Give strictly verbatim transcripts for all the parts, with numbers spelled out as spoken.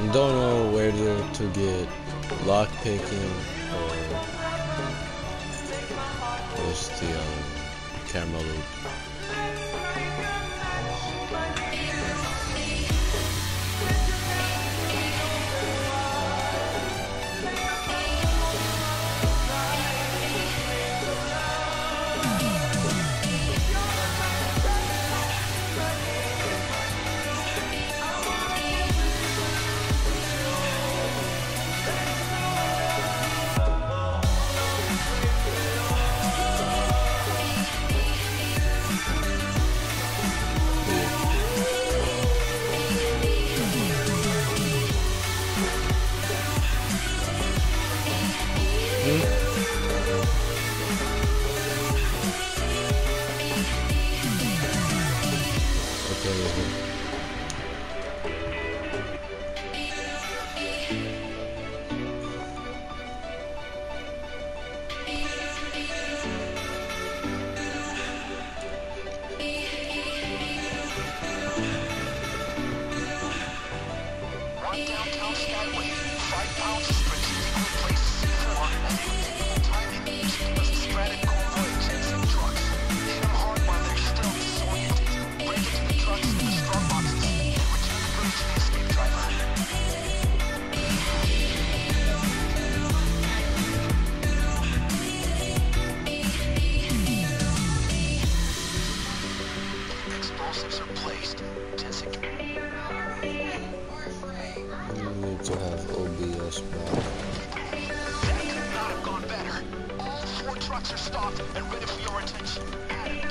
Don't know where to, to get lock picking or what's the um, camera loop. To have O B S back. That could not have gone better. All four trucks are stopped and ready for your attention. Get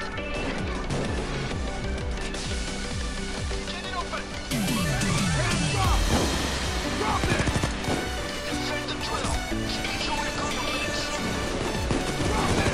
it open! Hands up! Drop it! Defend the drill. Keep showing a couple minutes. Drop it!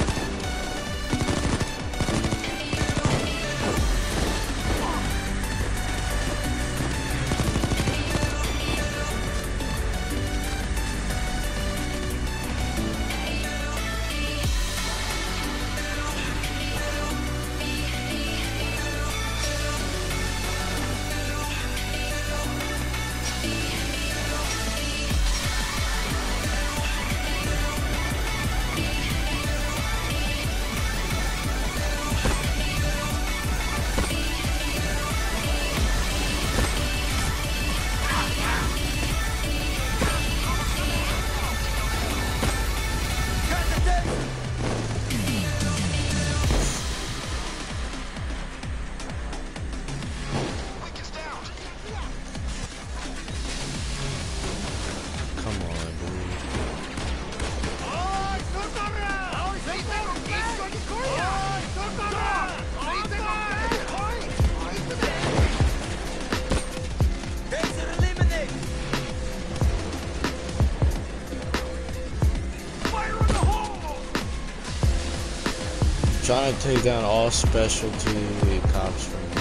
Trying to take down all specialty cops from here.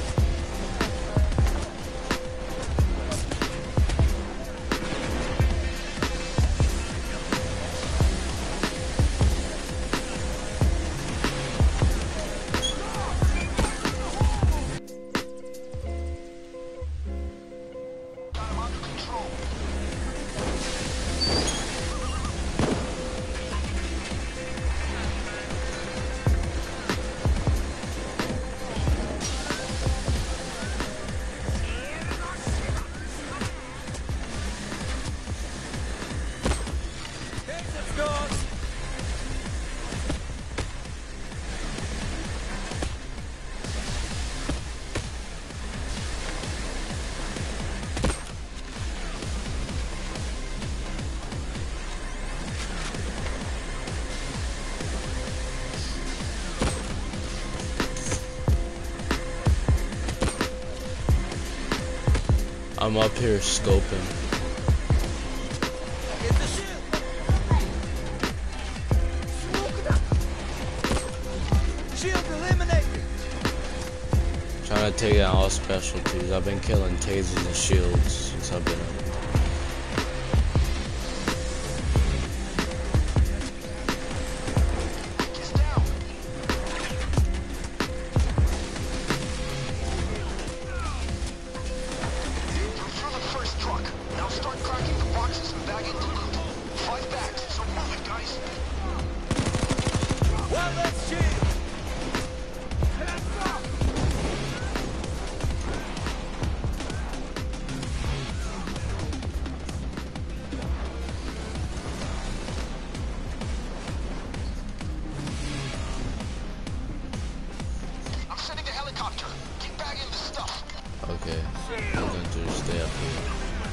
I'm up here scoping. Shield eliminated. Trying to take down all specialties. I've been killing tasers and shields since I've been up. You're the first stuff. Okay, I'm going to stay up here.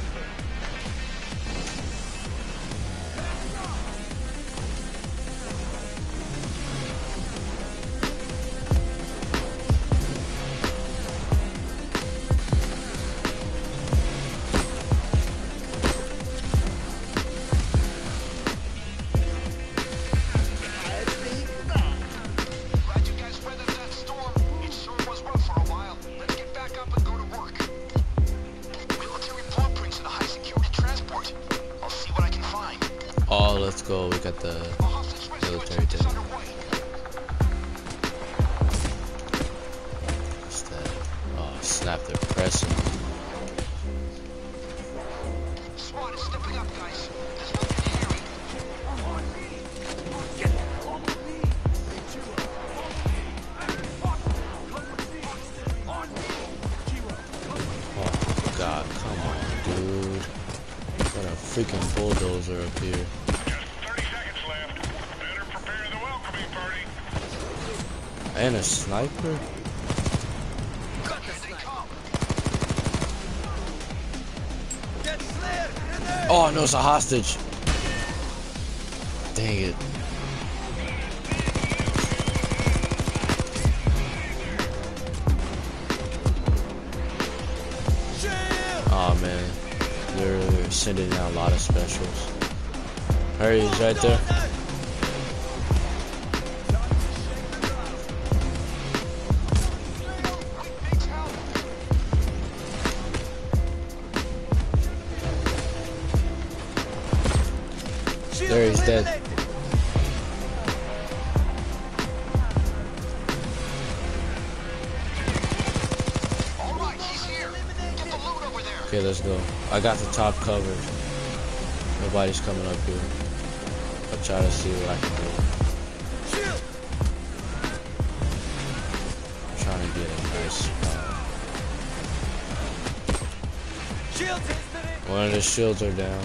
Glad you guys weathered that storm. It sure was rough for a while. Let's get back up and go to work. Military blueprints in a high security transport. I'll see what I can find. Oh, let's go. We got the A hostage rescue military attempt is thing. underway. What's that? Oh, snap, they're pressing. SWAT is stepping up, guys. This will get hairy. On me. Get on me. On me. Oh, God, come on, dude. Got a freaking bulldozer up here. Just thirty seconds left. Better prepare the welcoming party. And a sniper? Here they come. Oh, no, it's a hostage. Dang it. Oh, man. They're sending out a lot of specials. Hurry, he's right there. There, he's dead. All right, he's here. Get the loot over there. Okay, let's go. I got the top covered. Nobody's coming up here. I'll try to see what I can do. I'm trying to get a nice spot. One of the shields are down.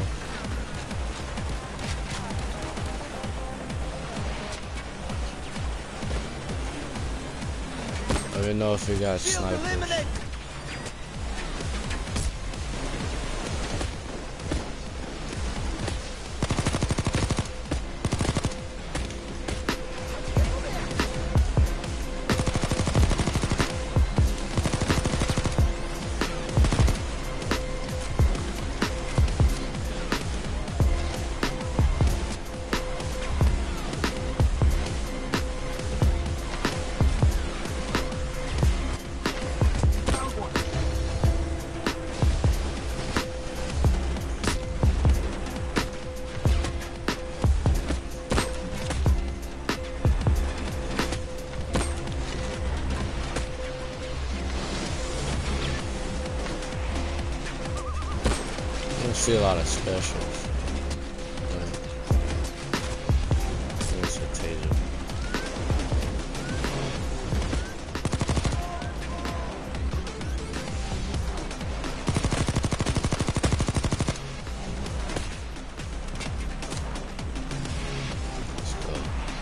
I don't know if we got snipers. I don't see a lot of specials. But it's a taser. Let's go.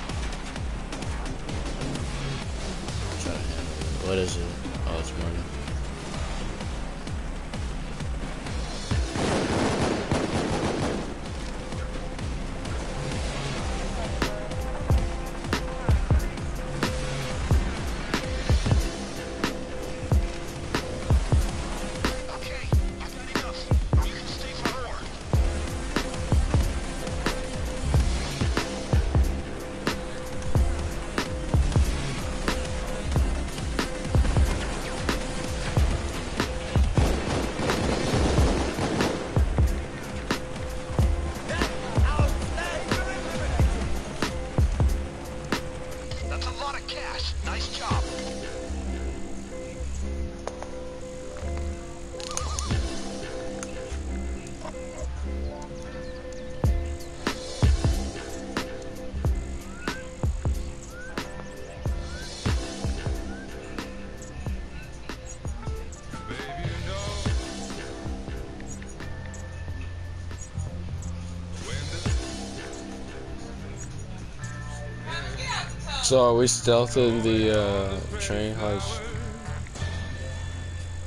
Try to handle it. What is it? Oh, it's money. Okay, I've got enough. Now you can stay for more. That's a lot of cash. Nice job. So are we stealthing the uh, train heist?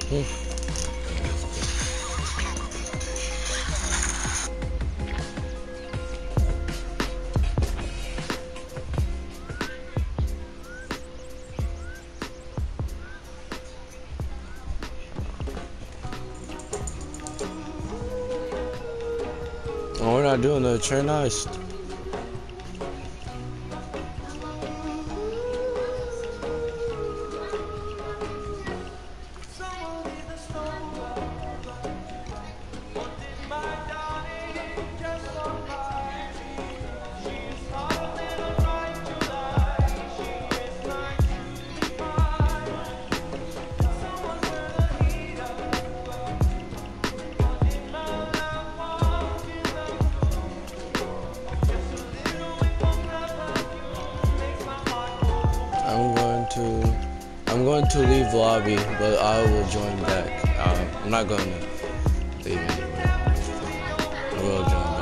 Oh, we're not doing the train heist. I'm going to I'm going to leave lobby, but I will join back. Uh, I'm not going to leave anyway. I will join back.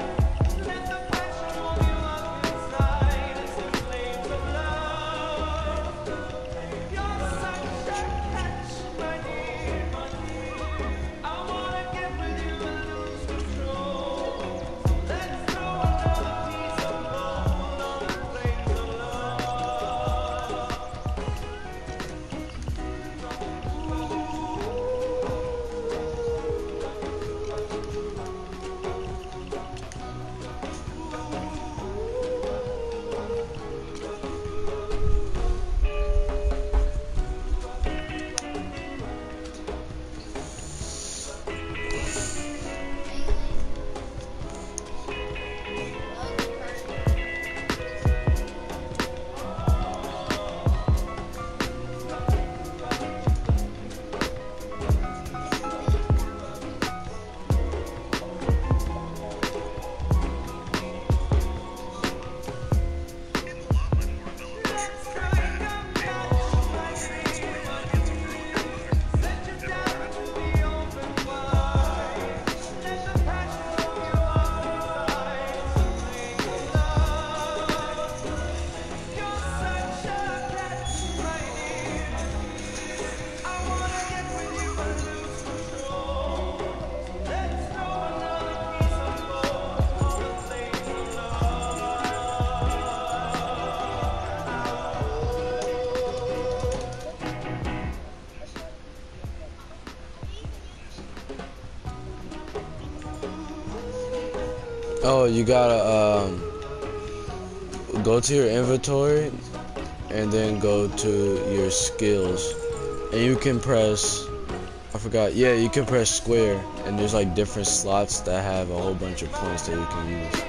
Oh, you gotta um, go to your inventory and then go to your skills, and you can press, I forgot, yeah, you can press square, and there's like different slots that have a whole bunch of points that you can use.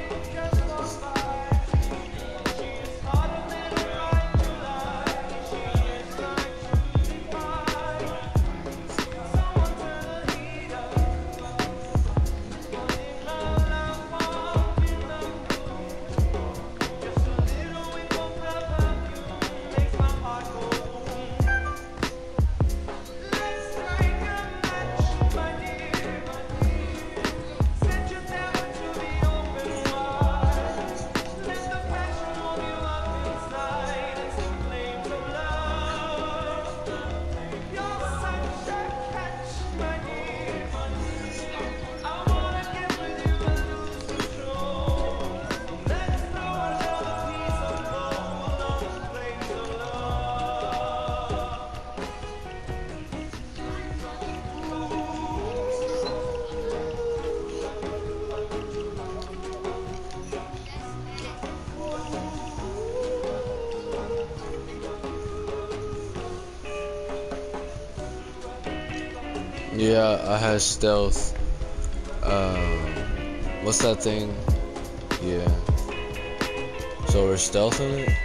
Yeah, I had stealth. Um, what's that thing? Yeah. So we're stealthing it?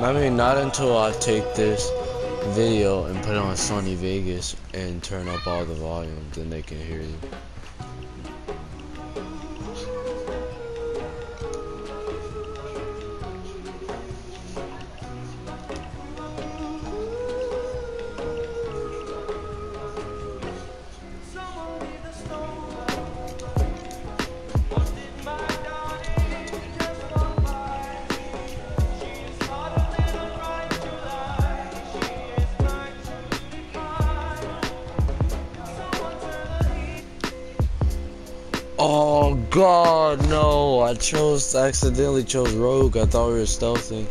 I mean, not until I take this video and put it on Sony Vegas and turn up all the volume, then they can hear you. Oh god, no, I chose, I accidentally chose Rogue. I thought we were stealthing.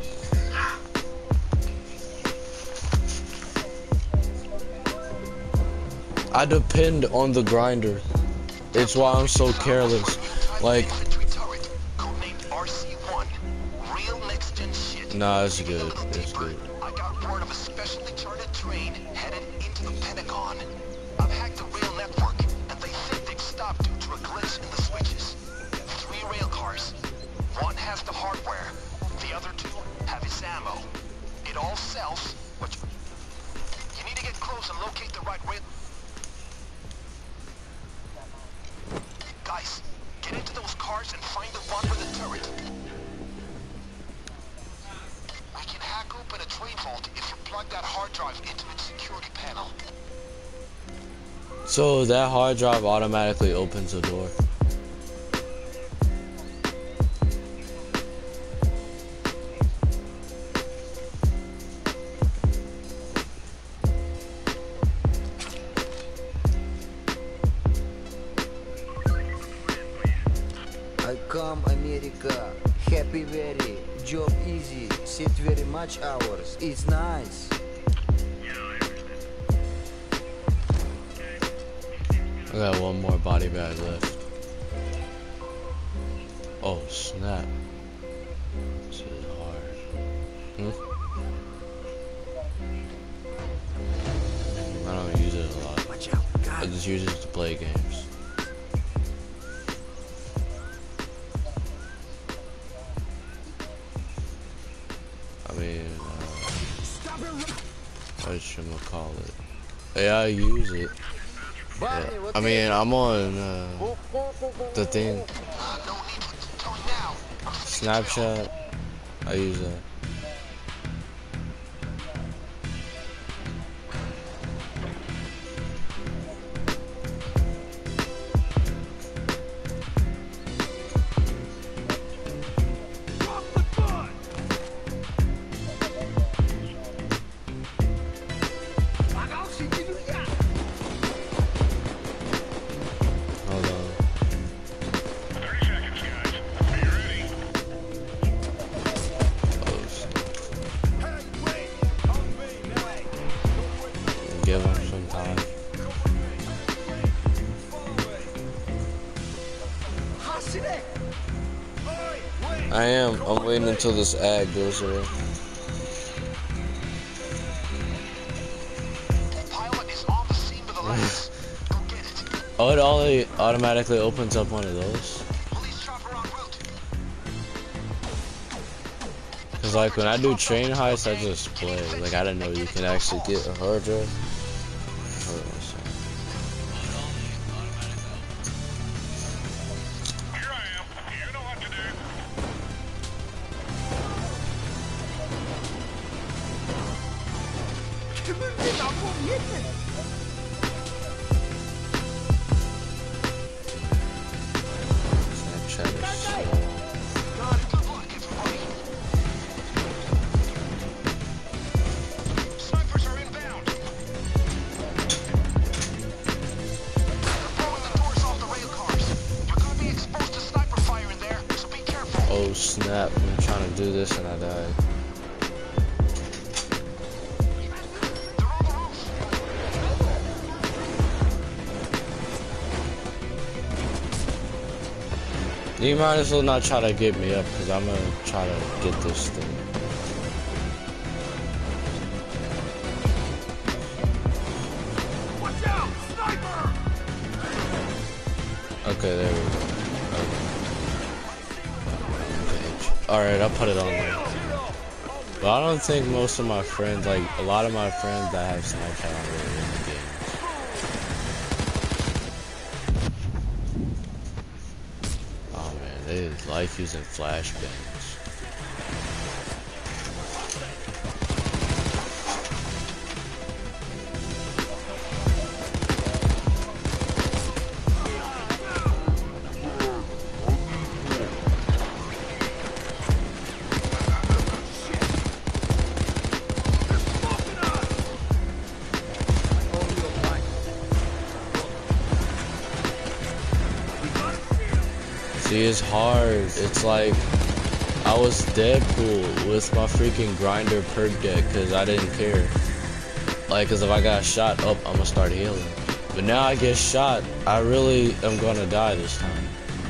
I depend on the grinder. It's why I'm so careless. Like, nah, it's good, it's good. I got word of a specially chartered train headed into the Pentagon. I've hacked the rail network, and they think they've stopped due to a glitch in the switches. Three rail cars. One has the hardware. The other two have its ammo. It all sells, but you need to get close and locate the right rail. Guys, get into those cars and find the one with the turret. We can hack open a train vault if you plug that hard drive into its security panel. So that hard drive automatically opens the door. I come America, happy very, job easy, sit very much hours, it's nice. I got one more body bag left. Oh snap. This is hard. Hmm? I don't use it a lot. Watch out, I just use it to play games. I mean, uh, what should I call it? Yeah, I use it. Yeah. I mean, I'm on uh, the thing. Snapchat. I use that. Give him some time. I am. I'm waiting until this ad goes away. Pilot is on the scene with the lights. Go get it. Oh, it only automatically opens up one of those. Police chopper en route. Cause like when I do train heists, I just play. Like I didn't know you can actually get a hard drive. Hold on a second. Here I am. You know what to do. Snapchat is so... Good luck, everybody. Snipers are inbound. They're blowing the doors off the rail cars. You're gonna be exposed to sniper fire in there, so be careful. Oh snap! I'm trying to do this and I died. They're on the roof. You might as well not try to get me up, cause I'm gonna try to get this thing. Watch out! Sniper! Okay, there we go. Okay. Okay. All right, I'll put it on there. But I don't think most of my friends, like a lot of my friends that have Snapchat are really in the games. Oh man, they like using flashbangs. See, it's hard. It's like I was Deadpool with my freaking grinder perk deck because I didn't care. Like, because if I got shot up, I'm gonna start healing. But now I get shot, I really am gonna die this time.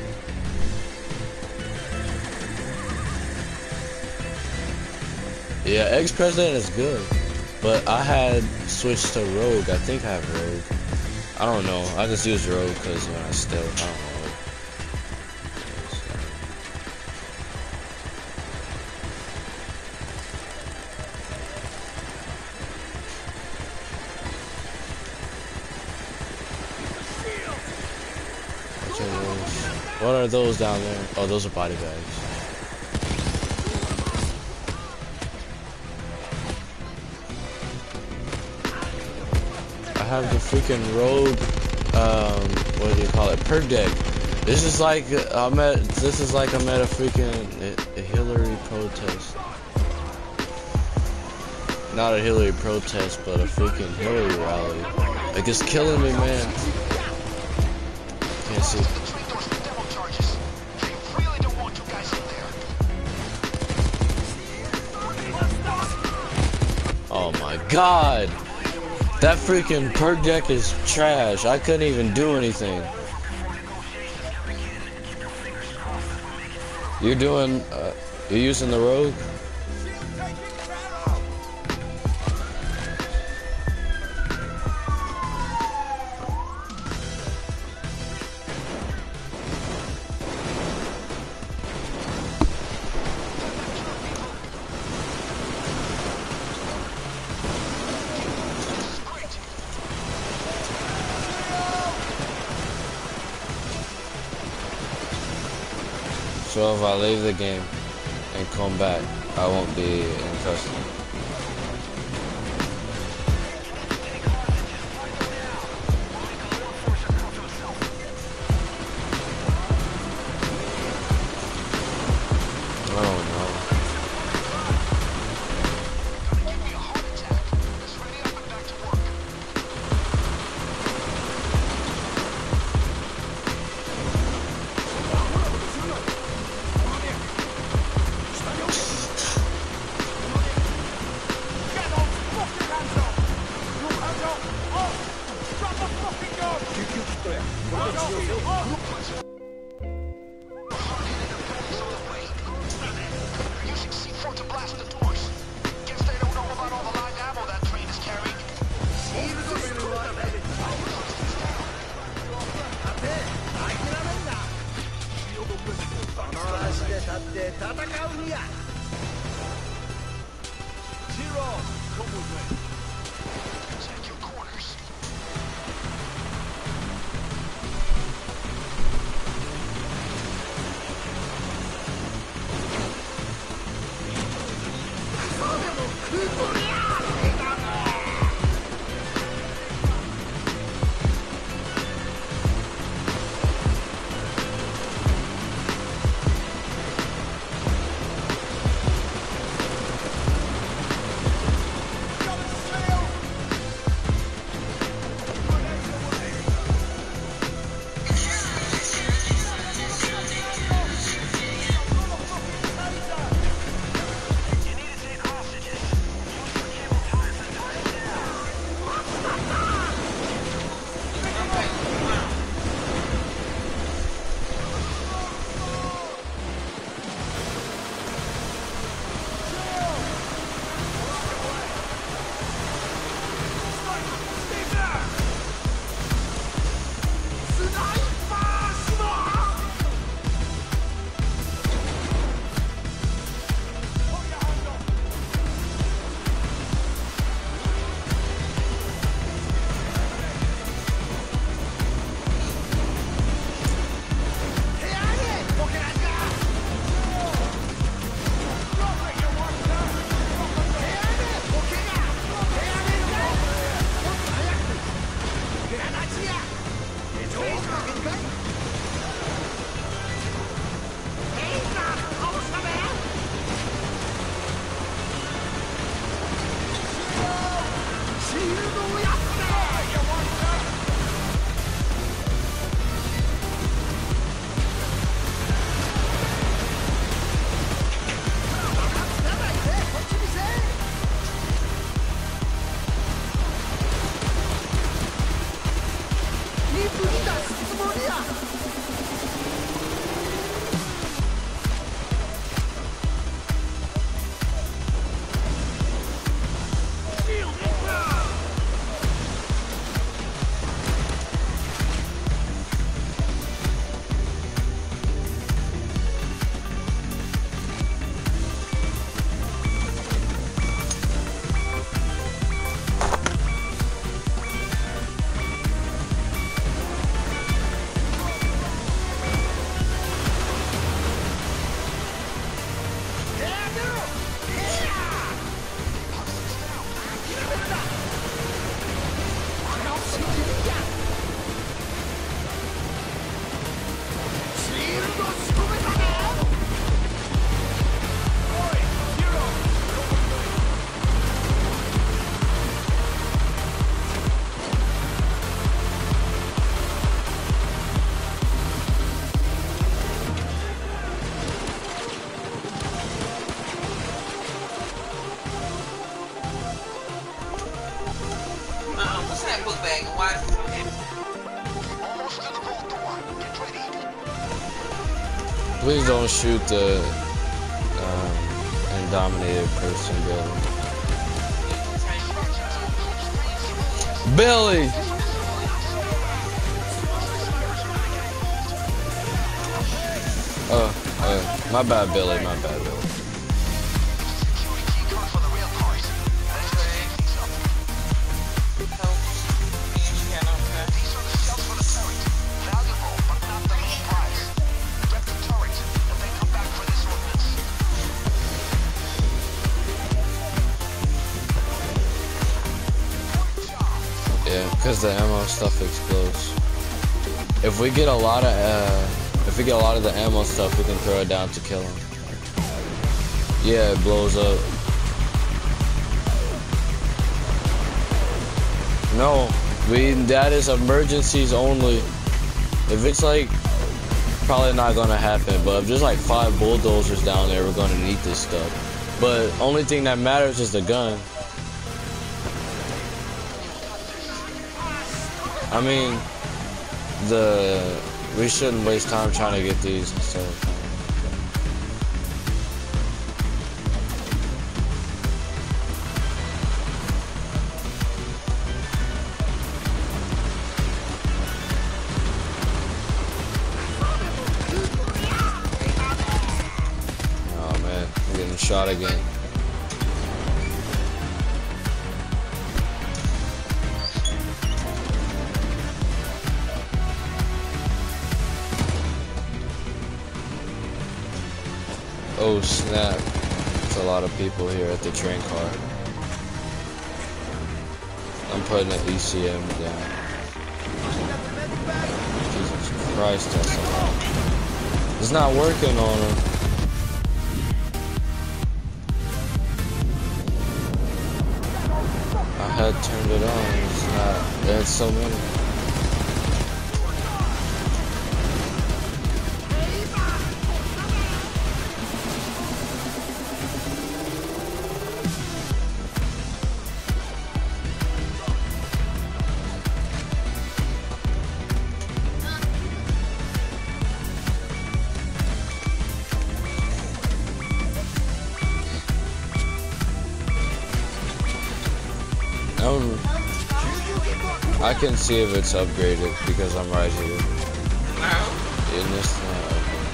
Yeah, ex-president is good, but I had switched to rogue. I think I have rogue. I don't know. I just use rogue because when I stealth, I don't know. What are those down there? Oh, those are body bags. I have the freaking rogue, um, what do you call it? Perk deck. This is like I'm at. This is like I'm at a freaking a Hillary protest. Not a Hillary protest, but a freaking Hillary rally. Like, it's killing me, man. Can't see. Oh my god! That freaking perk deck is trash. I couldn't even do anything. You're doing, uh, you're using the rogue? So if I leave the game and come back, I won't be in custody. Oh no. Please don't shoot the um, Indominated person, Billy. Billy! Oh, uh, my bad, Billy, my bad, Billy. Yeah, because the ammo stuff explodes. If we get a lot of, uh, if we get a lot of the ammo stuff, we can throw it down to kill him. Yeah, it blows up. No, we that is emergencies only. If it's like, probably not gonna happen. But if there's like five bulldozers down there, we're gonna need this stuff. But only thing that matters is the gun. I mean, the we shouldn't waste time trying to get these and stuff. Oh man, I'm getting shot again. Oh snap, there's a lot of people here at the train car. I'm putting an E C M down. Jesus Christ, that's a lot. It's not working on him. I had turned it on, it's not, there's so many. Um, I can see if it's upgraded because I'm right here. In this now.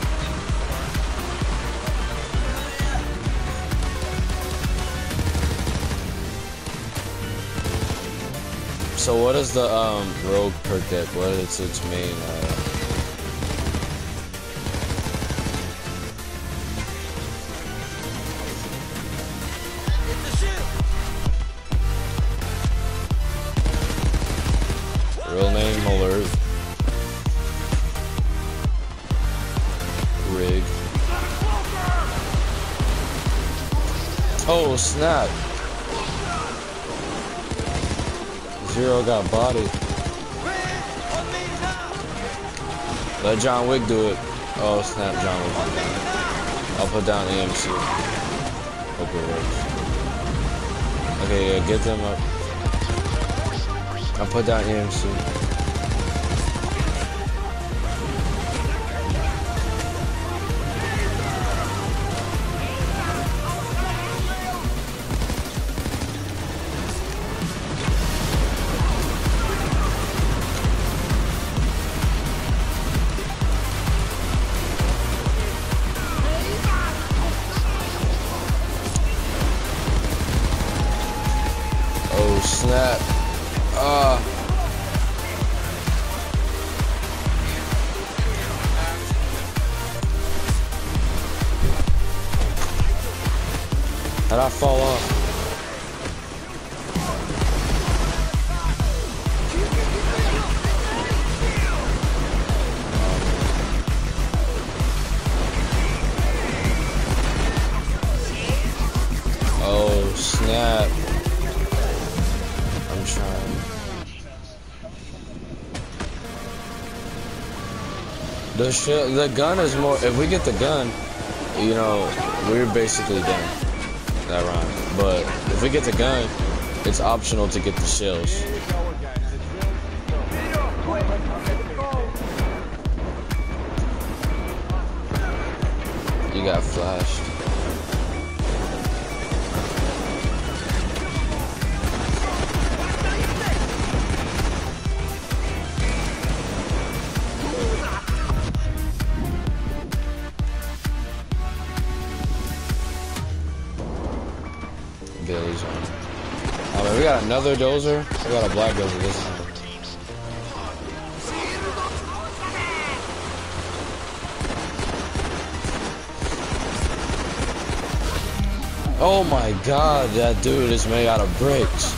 So what is the um rogue perk deck? What is its main uh real name alert. Rig. Oh snap. Zero got bodied. Let John Wick do it. Oh snap, John Wick. I'll put down E M C. Hope it works. Okay, yeah, get them up. I'll put down E M C. I fall off? Oh snap. I'm trying. The sh the gun is more, if we get the gun, you know, we're basically done that round. But if we get the gun, it's optional to get the shells. You got flashed. Billy's on. Oh man, we got another dozer. We got a black dozer this time. Oh my god, that dude is made out of bricks.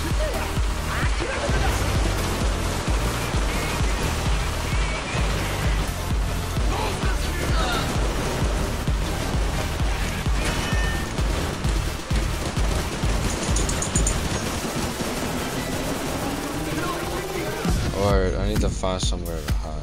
Or I need to find somewhere to hide.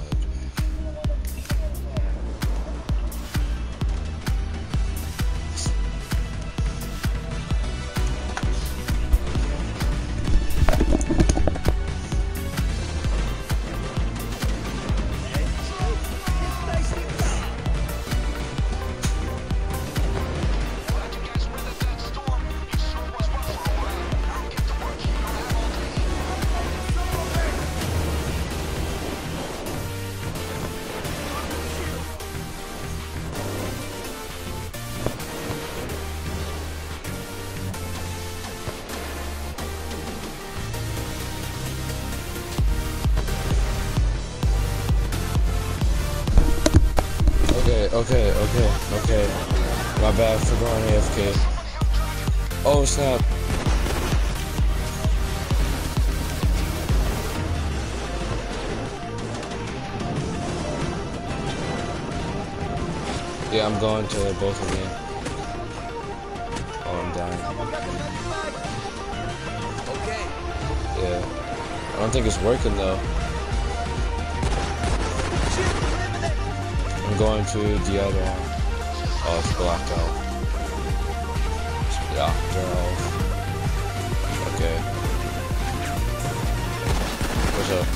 Okay, okay, okay. My bad for going A F K. Oh snap. Yeah, I'm going to both of them. Oh, I'm dying. Yeah. I don't think it's working though. I'm going to the other one. Oh, it's blocked out. It's blocked out. Okay. What's up?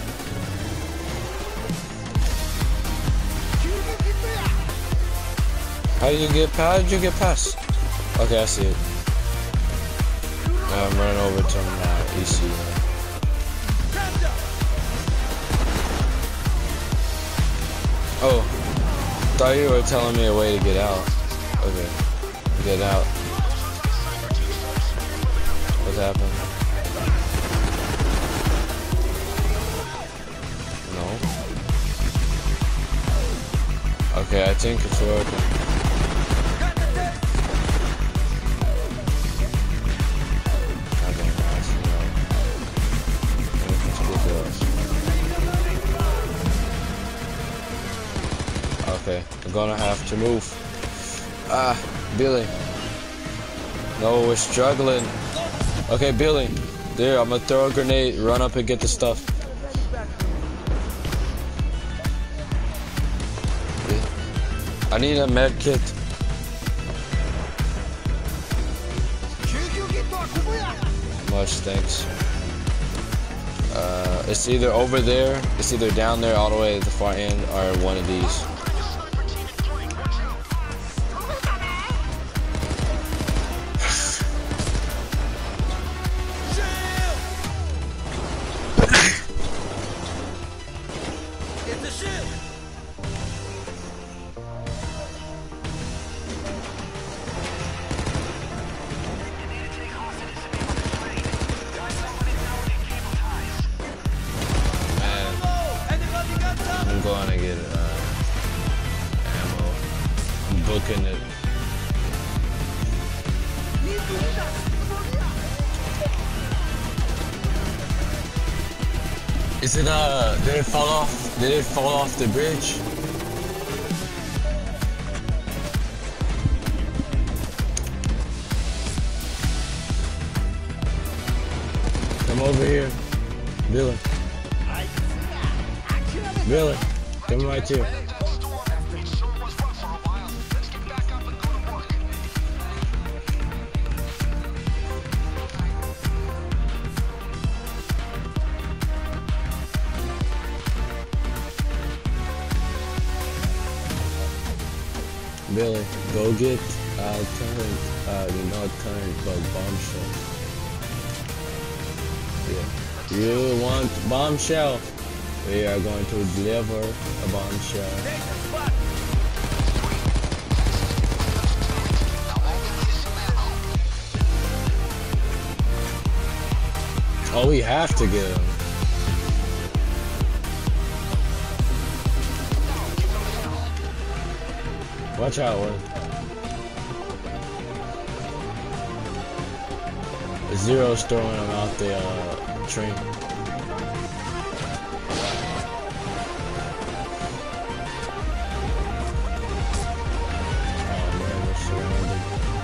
How did you get past? How did you get past? Okay, I see it. Now I'm running over to my E C. Oh, thought you were telling me a way to get out. Okay, get out. What's happened? No. Okay, I think it's working. Okay, nice. Okay, I'm gonna have to move. Ah, Billy. No, we're struggling. Okay, Billy. There, I'm gonna throw a grenade, run up and get the stuff. I need a med kit. Much thanks. Uh, it's either over there, it's either down there all the way at the far end, or one of these. I'm going to get uh, ammo. I'm booking it. Is it uh? Did it fall off? Did it fall off the bridge? Come over here, Billy. Billy, come right here. Billy, go get uh, current, uh, not current, but bombshell. Yeah. You want bombshell? We are going to deliver a bombshell. Oh, we have to get him. Watch out, one. Zero's throwing him out the uh, train. Oh man, we're surrounded.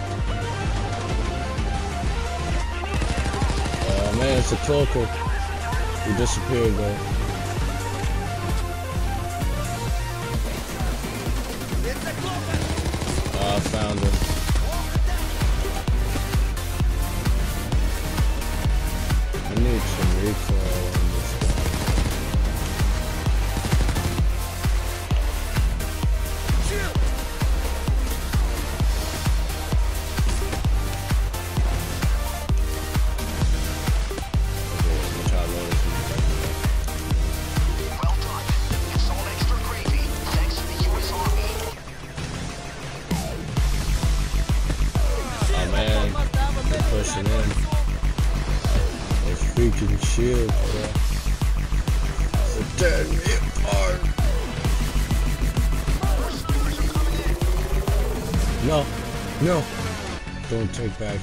Oh man, it's a cloaker. He disappeared though. Oh, I found him. I need some recoil on this guy. Okay, I'm gonna try to load this one. Well done. It's all extra gravy. Thanks to the U S Army. Oh man, they're pushing in. Those freaking shields, bro. They're tearing me apart. No, no. Don't take back.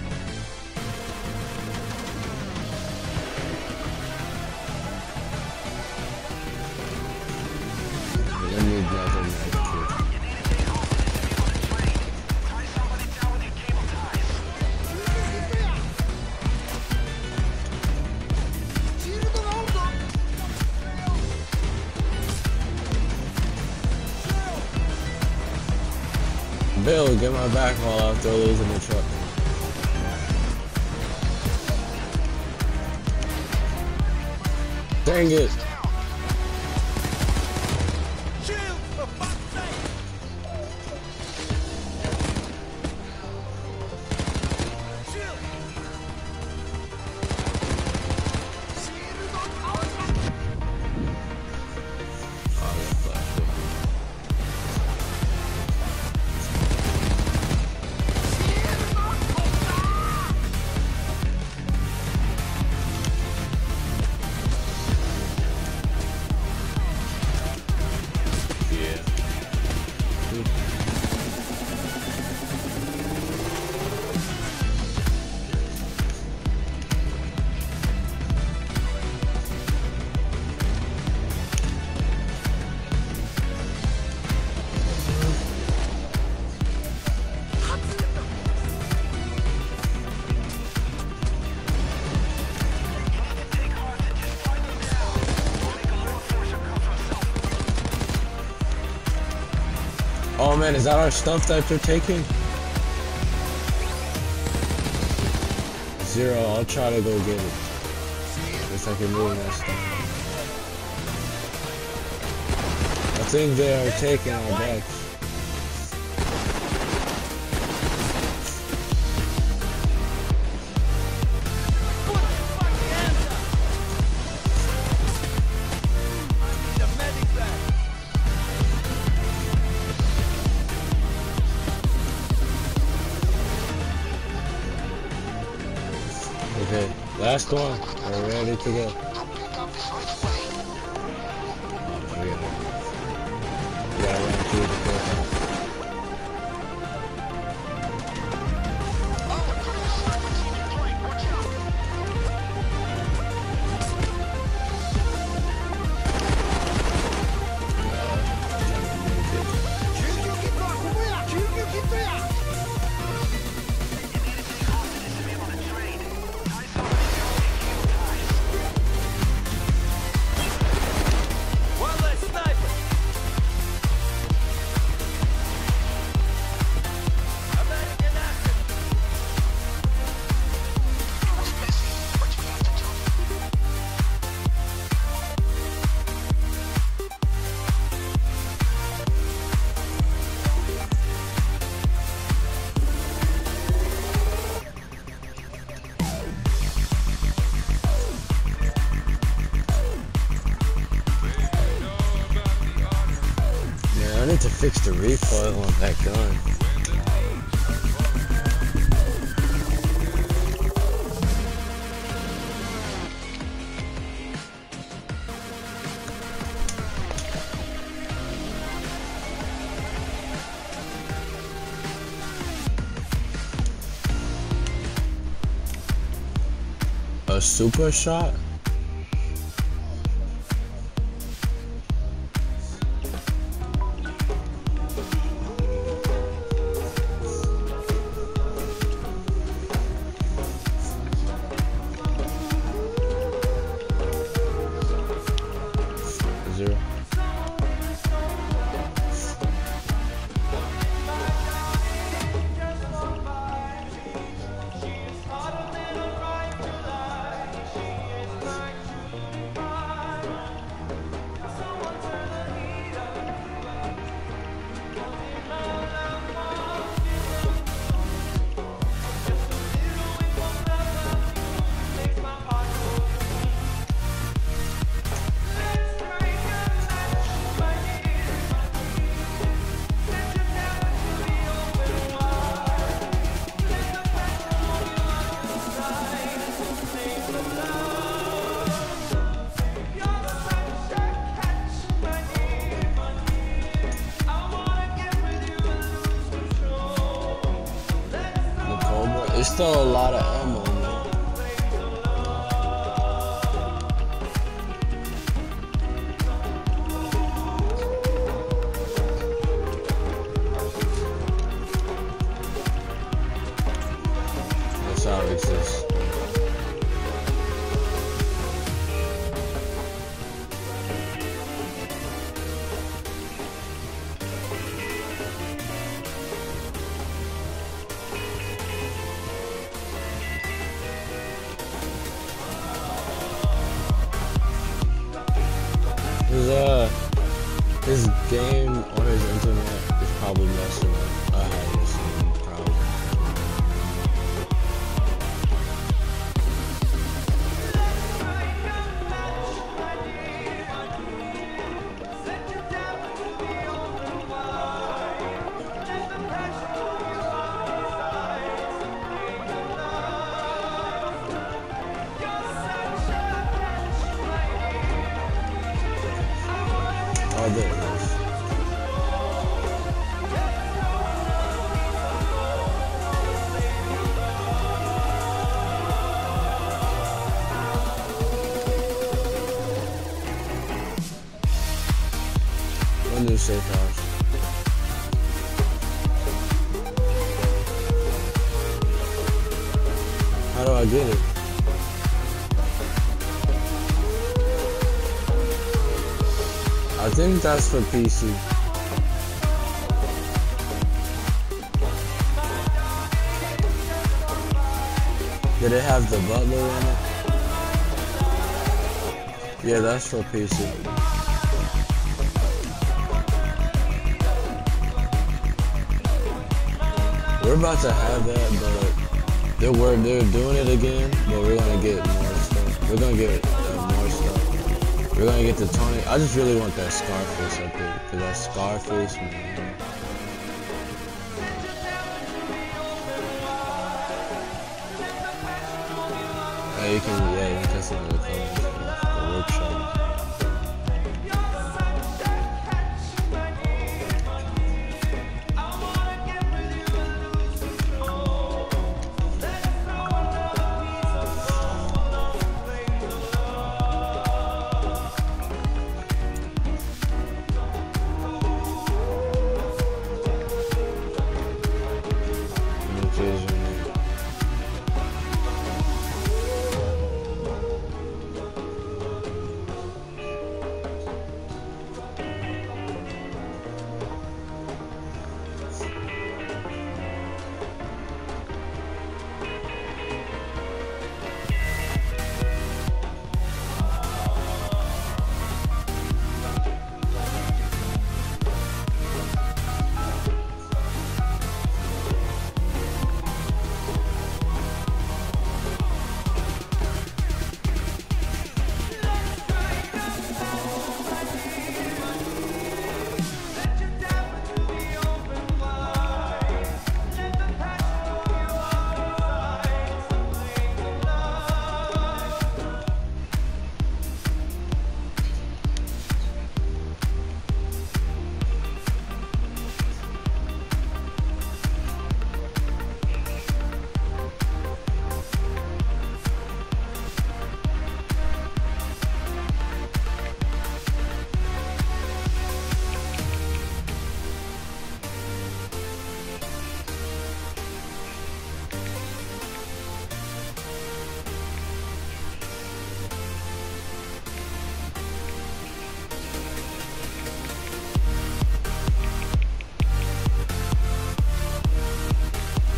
I need another knife kit. Bill, get my back while I throw those in the truck. Dang it! Oh man, is that our stuff that they're taking? Zero, I'll try to go get it. If I can move that stuff. I think they are taking our backs. Okay, last one. We're ready to go. Oh, we gotta, we gotta run through the courthouse. need to fix the recoil on that gun. A super shot? Zero. There's still a lot of ammo, man. That's how it exists. His, uh, his game on his internet is probably messing up. I had the same problem. Oh, there it is. One new safe house. How do I get it? I think that's for P C. Did it have the butler in it? Yeah, that's for P C. We're about to have that, but they're, we're, they're doing it again, but we're gonna get more stuff. We're gonna get uh, more stuff. We're gonna get the Tony. I just really want that Scarface up there, because that Scarface, man. Yeah, you can, yeah, you can test it in the colors, the workshop.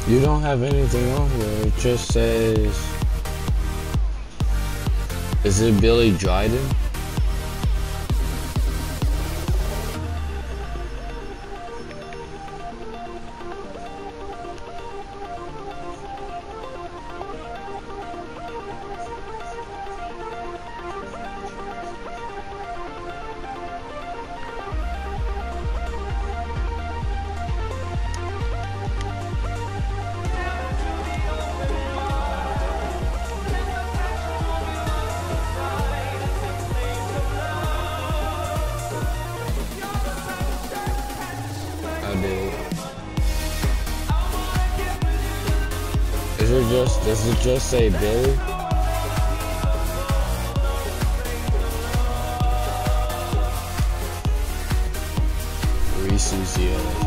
You don't have anything on here. It just says, is it Billy Dryden? Is it just, does it just say Billy? Reese's, yeah.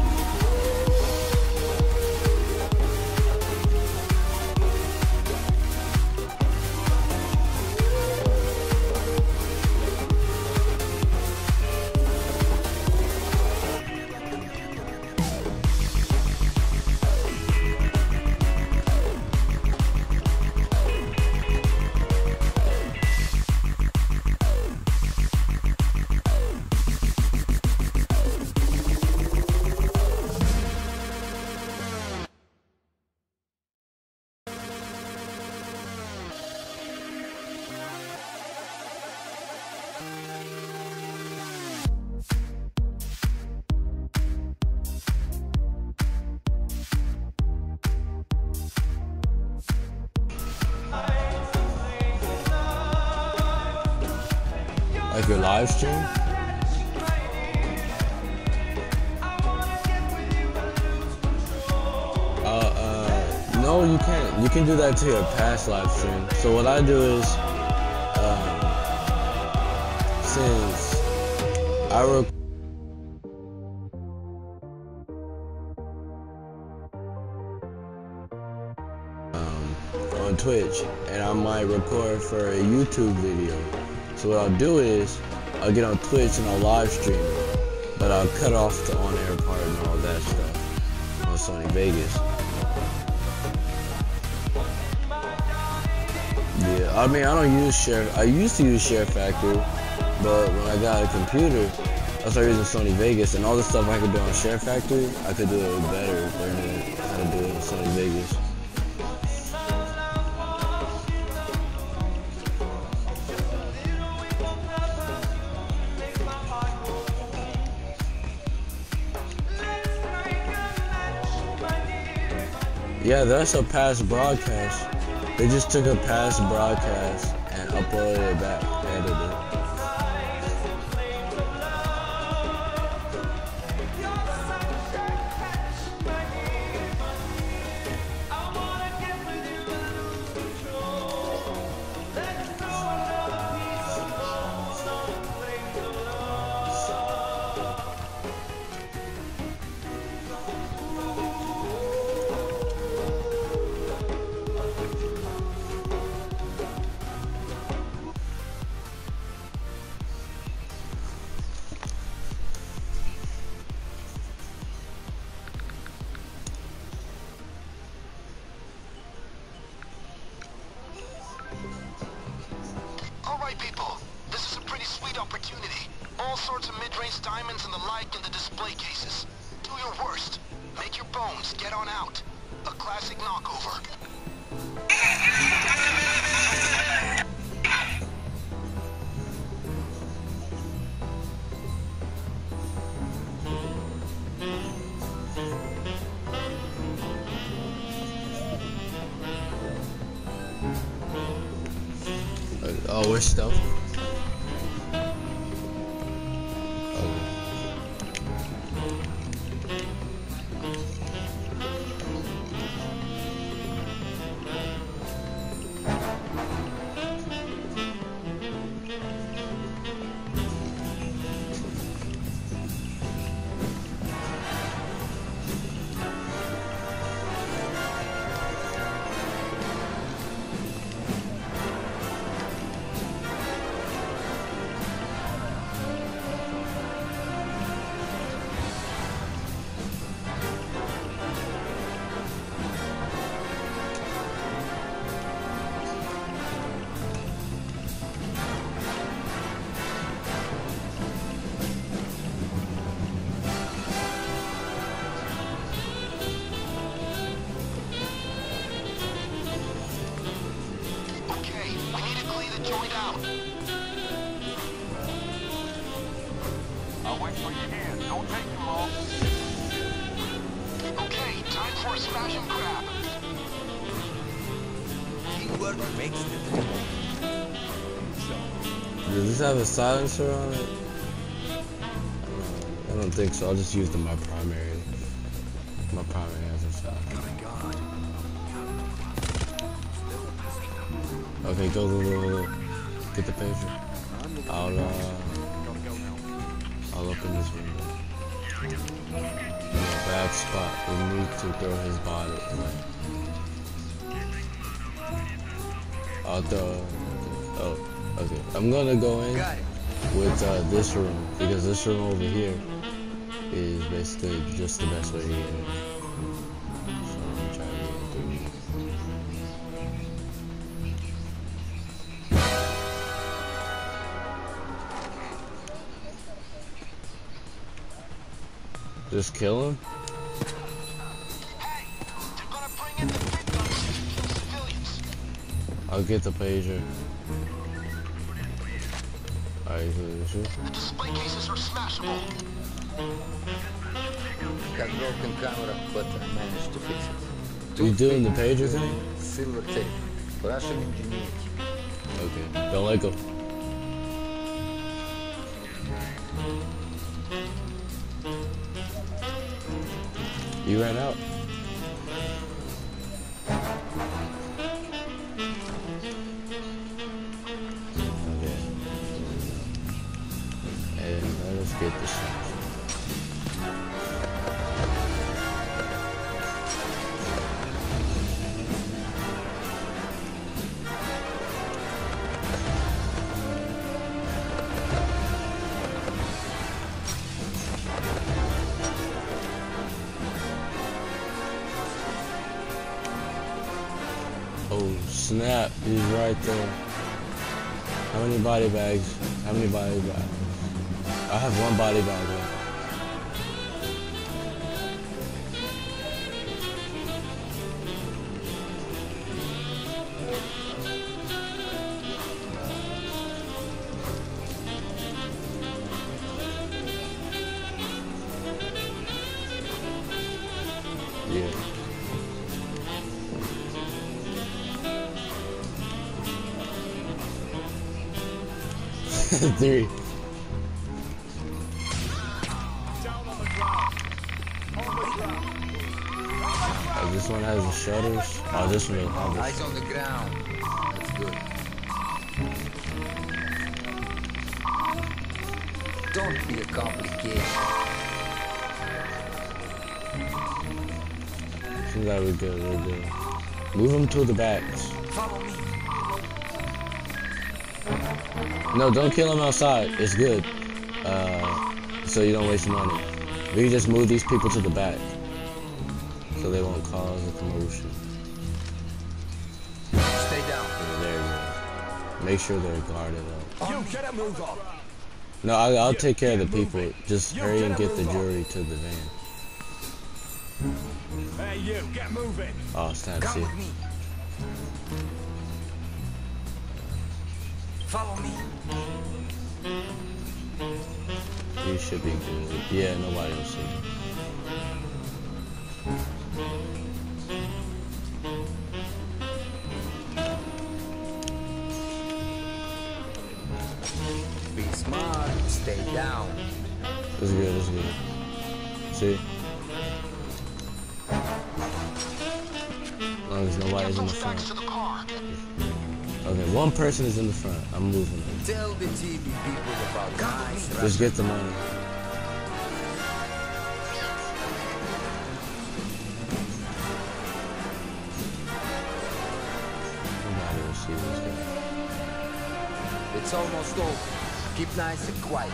Like your live stream? Uh, uh, no, you can't. You can do that to your past live stream. So what I do is, um, since I rec- um, on Twitch, and I might record for a YouTube video. So what I'll do is, I'll get on Twitch and I'll live stream it, but I'll cut off the on-air part and all that stuff on Sony Vegas. Yeah, I mean, I don't use Share, I used to use Share Factory, but when I got a computer, I started using Sony Vegas, and all the stuff I could do on Share Factory, I could do it better learning how to do it on Sony Vegas. Yeah, that's a past broadcast. They just took a past broadcast and uploaded it back, edited it. Alright people, this is a pretty sweet opportunity. All sorts of mid-range diamonds and the like in the display cases. Do your worst. Make your bones, get on out. A classic knockover. Oh, we're stealth. I'll wait till you in. Don't take too long. Okay, time for a smash and grab. Teamwork makes the dream. Does this have a silencer on it? I don't think so. I'll just use the, my primary. My primary has a silencer. Okay, go, go, go, go. Get the pager. I'll, uh, I'll open this window. In a bad spot. We need to throw his body. I'll throw. Oh, okay. I'm gonna go in Got it. with uh, this room because this room over here is basically just the best way to get in. So I'm trying to get in through here. Just kill him? Hey, they're gonna bring in the big guns and kill civilians. I'll get the pager. Alright, so you sure? Display cases are smashable. Got broken camera, but I managed to fix it. You doing the pager thing? Silver tape. Russian ingenuity. Okay. Don't let go. You ran out. Okay. And let us get this shot. Oh snap, he's right there. How many body bags? How many body bags? I have one body bag left. Yeah. Three. Oh, this one has the shutters. Oh, this one has Eyes on the ground. That's good. Don't be a complication. Seems like we're good, we're good. Move them to the backs. Follow me. No, don't kill him outside. It's good. Uh, so you don't waste money. We can just move these people to the back. So they won't cause a commotion. Stay down. Yeah, there you go. Make sure they're guarded up. You get a move on. No, I, I'll take care of the people. Just hurry and get the jury to the van. Hey, you, get moving. Oh, snap, Come see. with me. Follow me. You should be good. Yeah, nobody will see you. Be smart. Stay down. It's good, it's good. See? As long as nobody's in the Get those bags front. to the car. Okay, one person is in the front. I'm moving them. Tell the T V people about nice Just get the money. Nobody will see this guy. It's almost over. Keep nice and quiet.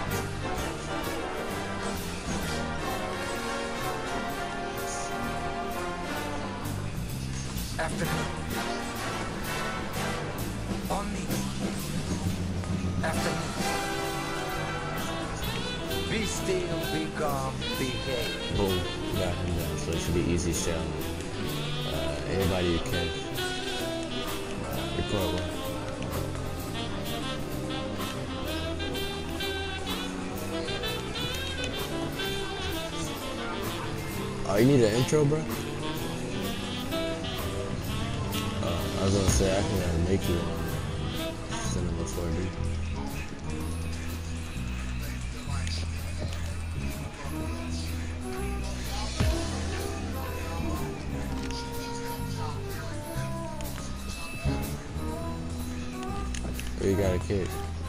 After me. On me. After me. Be still, be calm, behave. Boom. Got him down. So it should be easy shelling. Uh, anybody you can. Report one. Oh, you need an intro, bro? Uh, I was gonna say, I can uh, make you one. Cinema four D. Or you got a kick.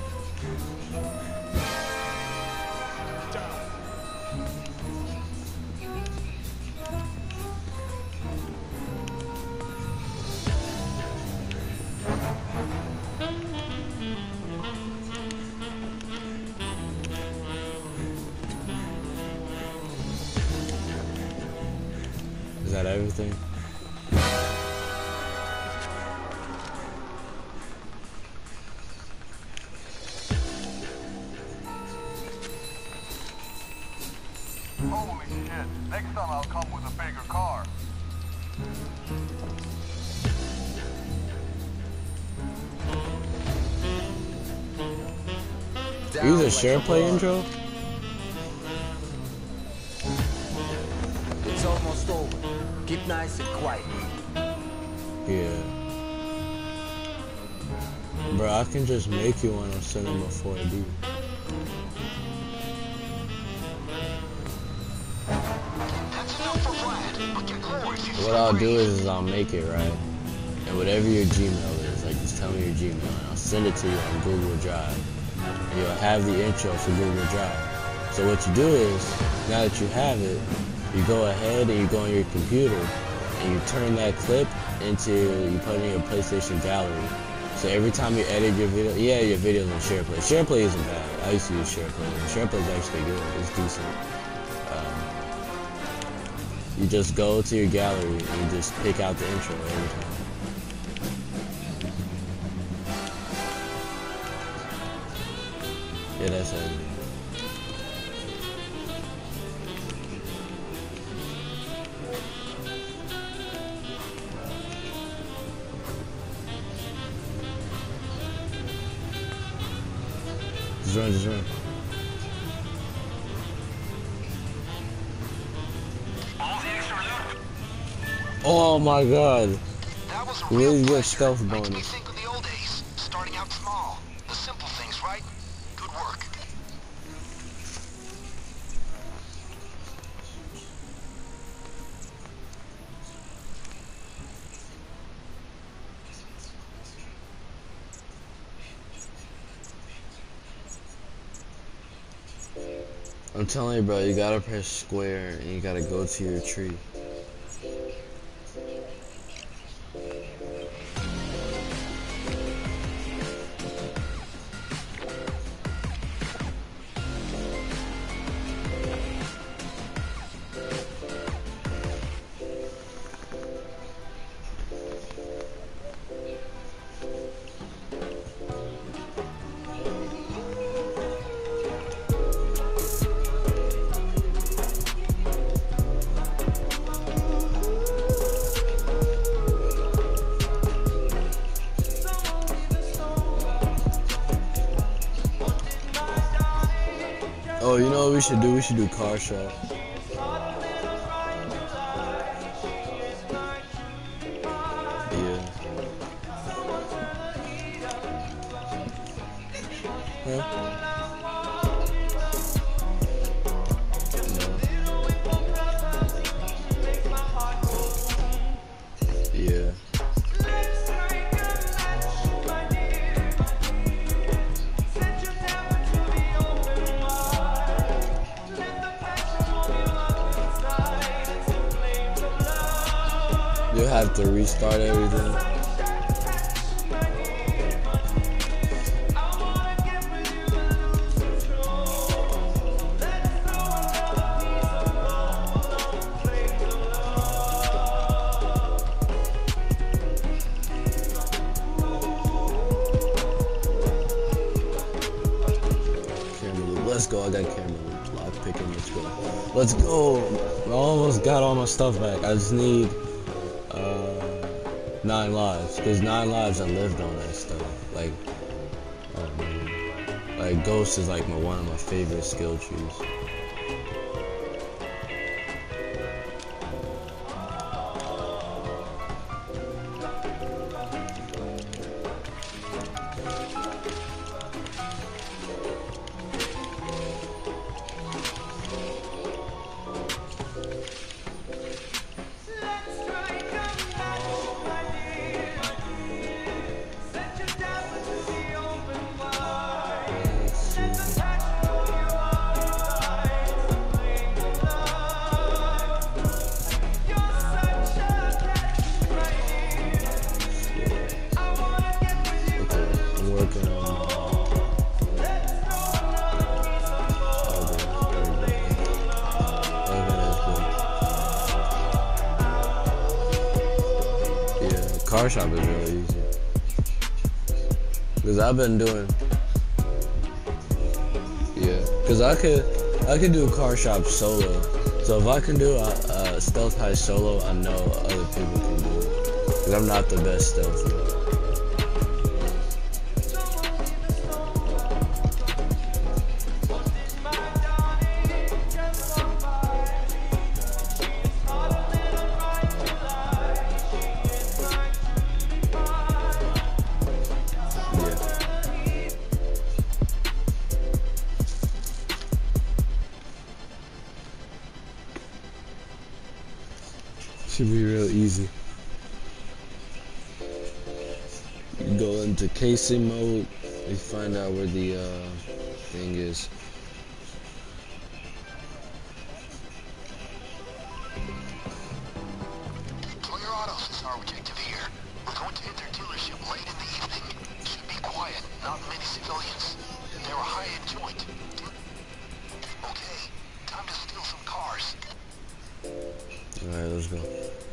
Is that everything? Holy shit. Next time I'll come with a bigger car. Down Use a like share play ball. intro? It's almost over. Keep nice and quiet. Yeah. Bro, I can just make you one on Cinema four D. That's enough for Vlad. But get more if you What I'll do is, is I'll make it, right? And whatever your Gmail is, like just tell me your Gmail and I'll send it to you on Google Drive. And you'll have the intro for Google Drive. So what you do is, now that you have it, you go ahead and you go on your computer and you turn that clip into, you put it in your PlayStation gallery. So every time you edit your video, yeah, your video's on SharePlay. SharePlay isn't bad. I used to use SharePlay. SharePlay is actually good. It's decent. Um, you just go to your gallery and you just pick out the intro every time. Yeah, that's it. Just run, just run. all the extra loot. Oh my god. That was a Really real good pleasure. stealth Makes me bonus. think of the old days. Starting out small. The simple things, right? Good work. I'm telling you, bro, you gotta press square and you gotta go to your tree. Oh, you know what we should do? We should do car shop. Yeah. Huh? No. Yeah. You'll have to restart everything. Camera loop. Let's go. I got camera loops. Lock picking. Let's go. Let's go. I almost got all my stuff back. I just need uh, nine lives. Because nine lives I lived on that stuff. Like, oh man. Like, Ghost is like my one of my favorite skill trees. car shop is really easy. Cause I've been doing, yeah. Cause I could, I could do car shop solo. So if I can do a, a stealth heist solo, I know other people can do it. Cause I'm not the best stealthy. Should be real easy. You go into casing mode, you find out where the uh, thing is. Toyer Autos is our objective here. We're going to hit their dealership late in the evening. Should be quiet, not many civilians. They were high end joint. Okay, time to steal some cars. Alright, let's go.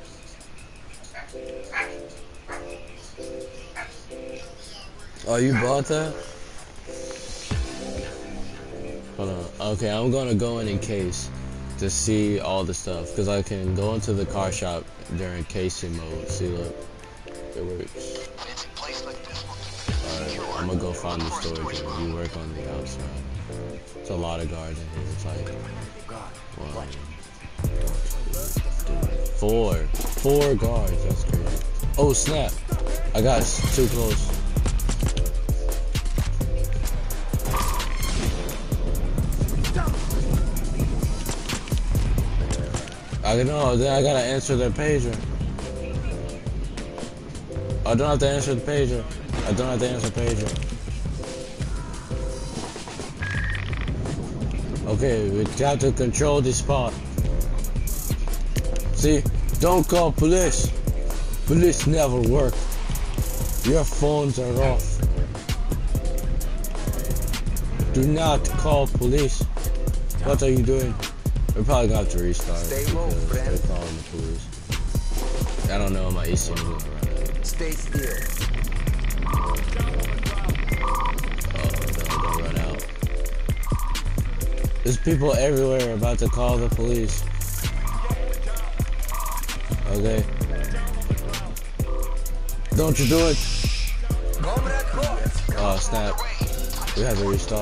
Oh, you bought that? Hold on. Okay, I'm gonna go in in case to see all the stuff. Because I can go into the car shop during casing mode. See, look. It works. Fancy place like this will keep Alright, I'm gonna go find the storage room. You work on the outside. It's a lot of guards in here. It's like one, four. Four guards. That's crazy. Oh, snap. I got too close. I know, then I gotta answer their pager. I don't have to answer the pager. I don't have to answer pager. Okay, we got to control the spot. See, don't call police. Police never work. Your phones are off. Do not call police. What are you doing? We're probably gonna have to restart. Stay low, because friend. they're calling the police. I don't know, my A C M is gonna run out. Stay still. Oh, don't, don't run out. There's people everywhere about to call the police. Okay. Don't you do it. Oh, snap. We have to restart.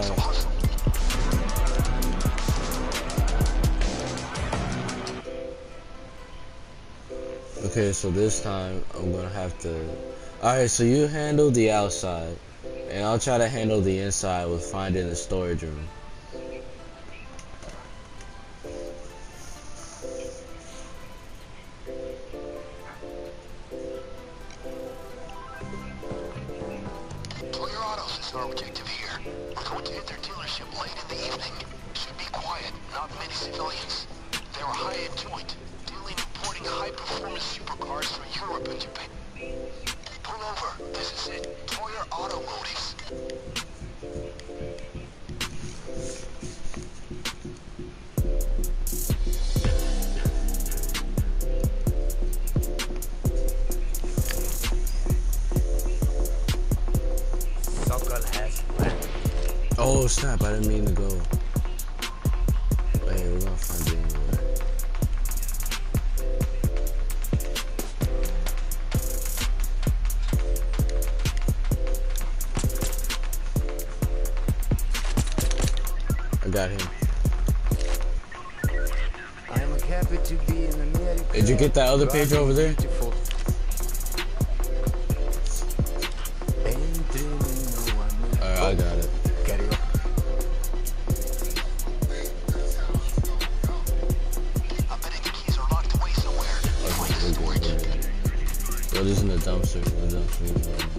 Okay, so this time I'm gonna have to. Alright, so you handle the outside, and I'll try to handle the inside with finding the storage room. Toyer Autos is our objective here. We're going to hit their dealership late in the evening. Should be quiet, not many civilians. They were high end joint, dealing and importing high performance supercars from Europe and Japan. Pull over. This is it. Toyer Automotives. Oh snap, I didn't mean to go. Wait, we're gonna find it anyway. I got him. I'm happy to be in America. Did you get that other page over there? Beautiful. Ain't dreaming no one. Alright, I got it. Carry on. I'm betting the keys are locked away somewhere. Find the storage. Yo, this is in the dumpster. The dumpster.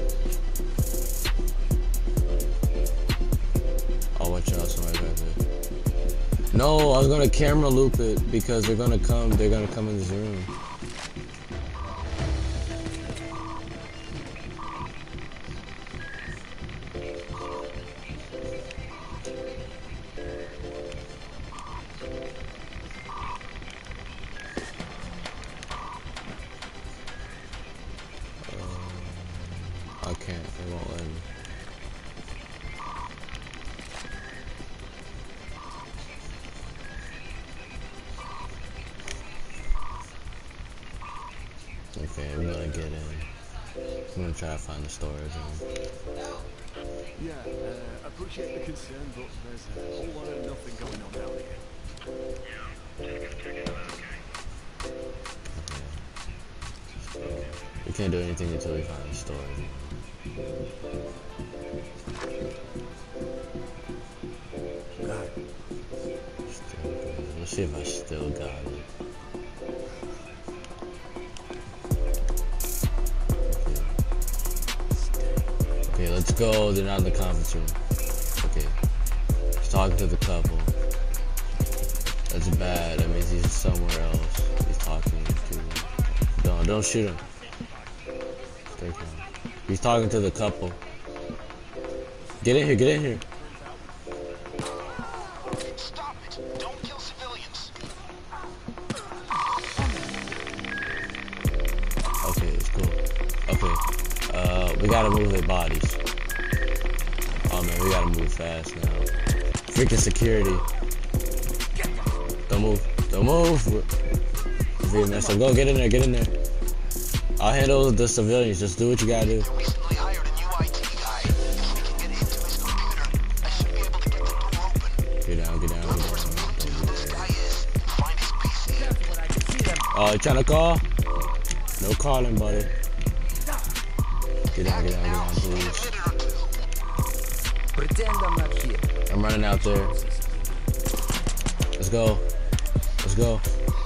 I'll watch out, somebody back there. No, I was gonna camera loop it because they're gonna come. They're gonna come in this room. Okay, we're gonna get in. I'm gonna try to find the storage room. Yeah, uh, appreciate the concern, but there's a whole lot of nothing going on down here. We can't do anything until we find the storage. Got it. Still good. Let's see if I still got it. Okay, let's go. They're not in the conference room. Okay. He's talking to the couple. That's bad. That means he's somewhere else. He's talking to them. Don't, don't shoot him. Stay calm. He's talking to the couple. Get in here, get in here. Stop it! Don't kill civilians! Okay, it's cool. Okay. Uh, we gotta move their bodies. Oh man, we gotta move fast now. Freaking security. Don't move. Don't move. We're messed up. Go, get in there, get in there. I'll handle the civilians. Just do what you gotta do. I recently hired a new I T guy. If we can get into his computer, I should be able to get the door open. Get down, get down, get Who this down. guy is, find his P C. Oh, you trying to call? No calling, buddy. Get down, get down, get down, please. Pretend I'm not here. I'm running out there. Let's go. Let's go.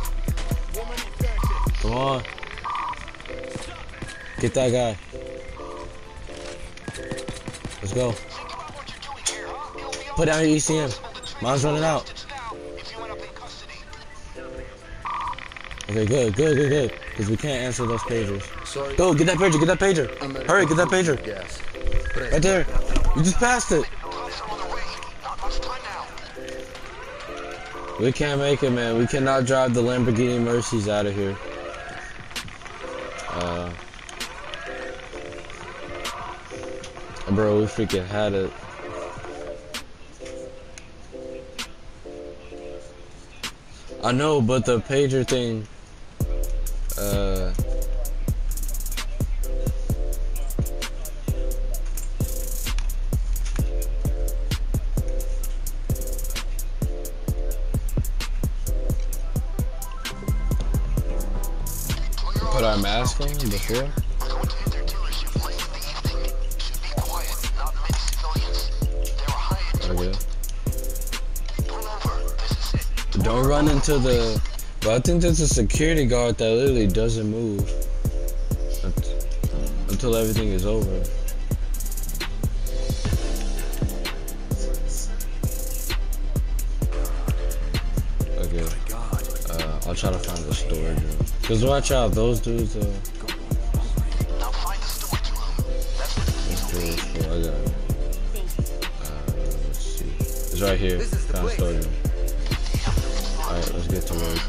Come on. Get that guy. Let's go. Put down your E C M. Mine's running out. Okay, good, good, good, good. Because we can't answer those pagers. Sorry. Go, get that pager, get that pager. Hurry, get that pager. Yes. Right there. You just passed it. We can't make it, man. We cannot drive the Lamborghini Mercies out of here. Uh, bro, we freaking had it. I know, but the pager thing, uh, put our mask on before? Okay. Don't run into the... But I think there's a security guard that literally doesn't move until everything is over. Okay. Uh, I'll try to find the storage room. Cause watch out, those dudes. Uh, Let's do this for, I got it. Uh, let's see. It's right here. Found storage room. Alright, let's get to work.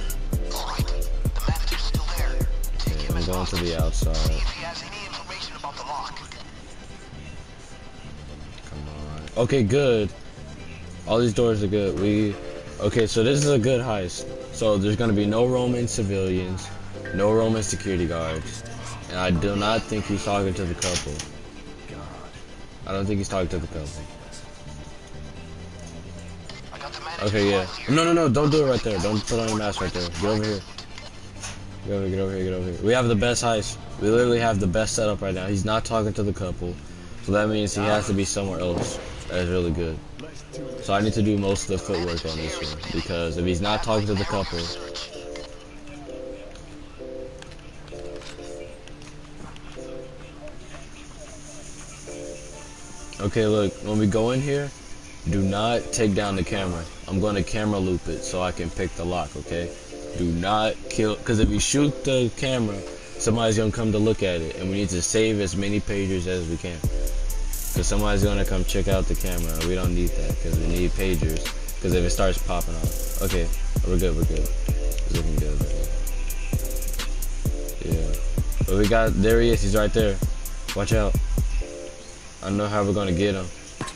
Okay, I'm going to the outside. Come on. Okay, good. All these doors are good. We okay, so this is a good heist. So there's gonna be no Roman civilians, no Roman security guards, and I do not think he's talking to the couple. I don't think he's talking to the couple. Okay, yeah. No, no, no, don't do it right there. Don't put on your mask right there. Get over here. Get over here, get over here, get over here. We have the best heist. We literally have the best setup right now. He's not talking to the couple. So that means he has to be somewhere else. That is really good. So I need to do most of the footwork on this one. Because if he's not talking to the couple... Okay, look. When we go in here, do not take down the camera. I'm going to camera loop it so I can pick the lock, okay? Do not kill... Because if you shoot the camera, somebody's going to come to look at it. And we need to save as many pagers as we can. Because somebody's going to come check out the camera. We don't need that because we need pagers. Because if it starts popping off. Okay, we're good, we're good. It's looking good. Yeah. But we got, there he is, he's right there. Watch out. I don't know how we're going to get him.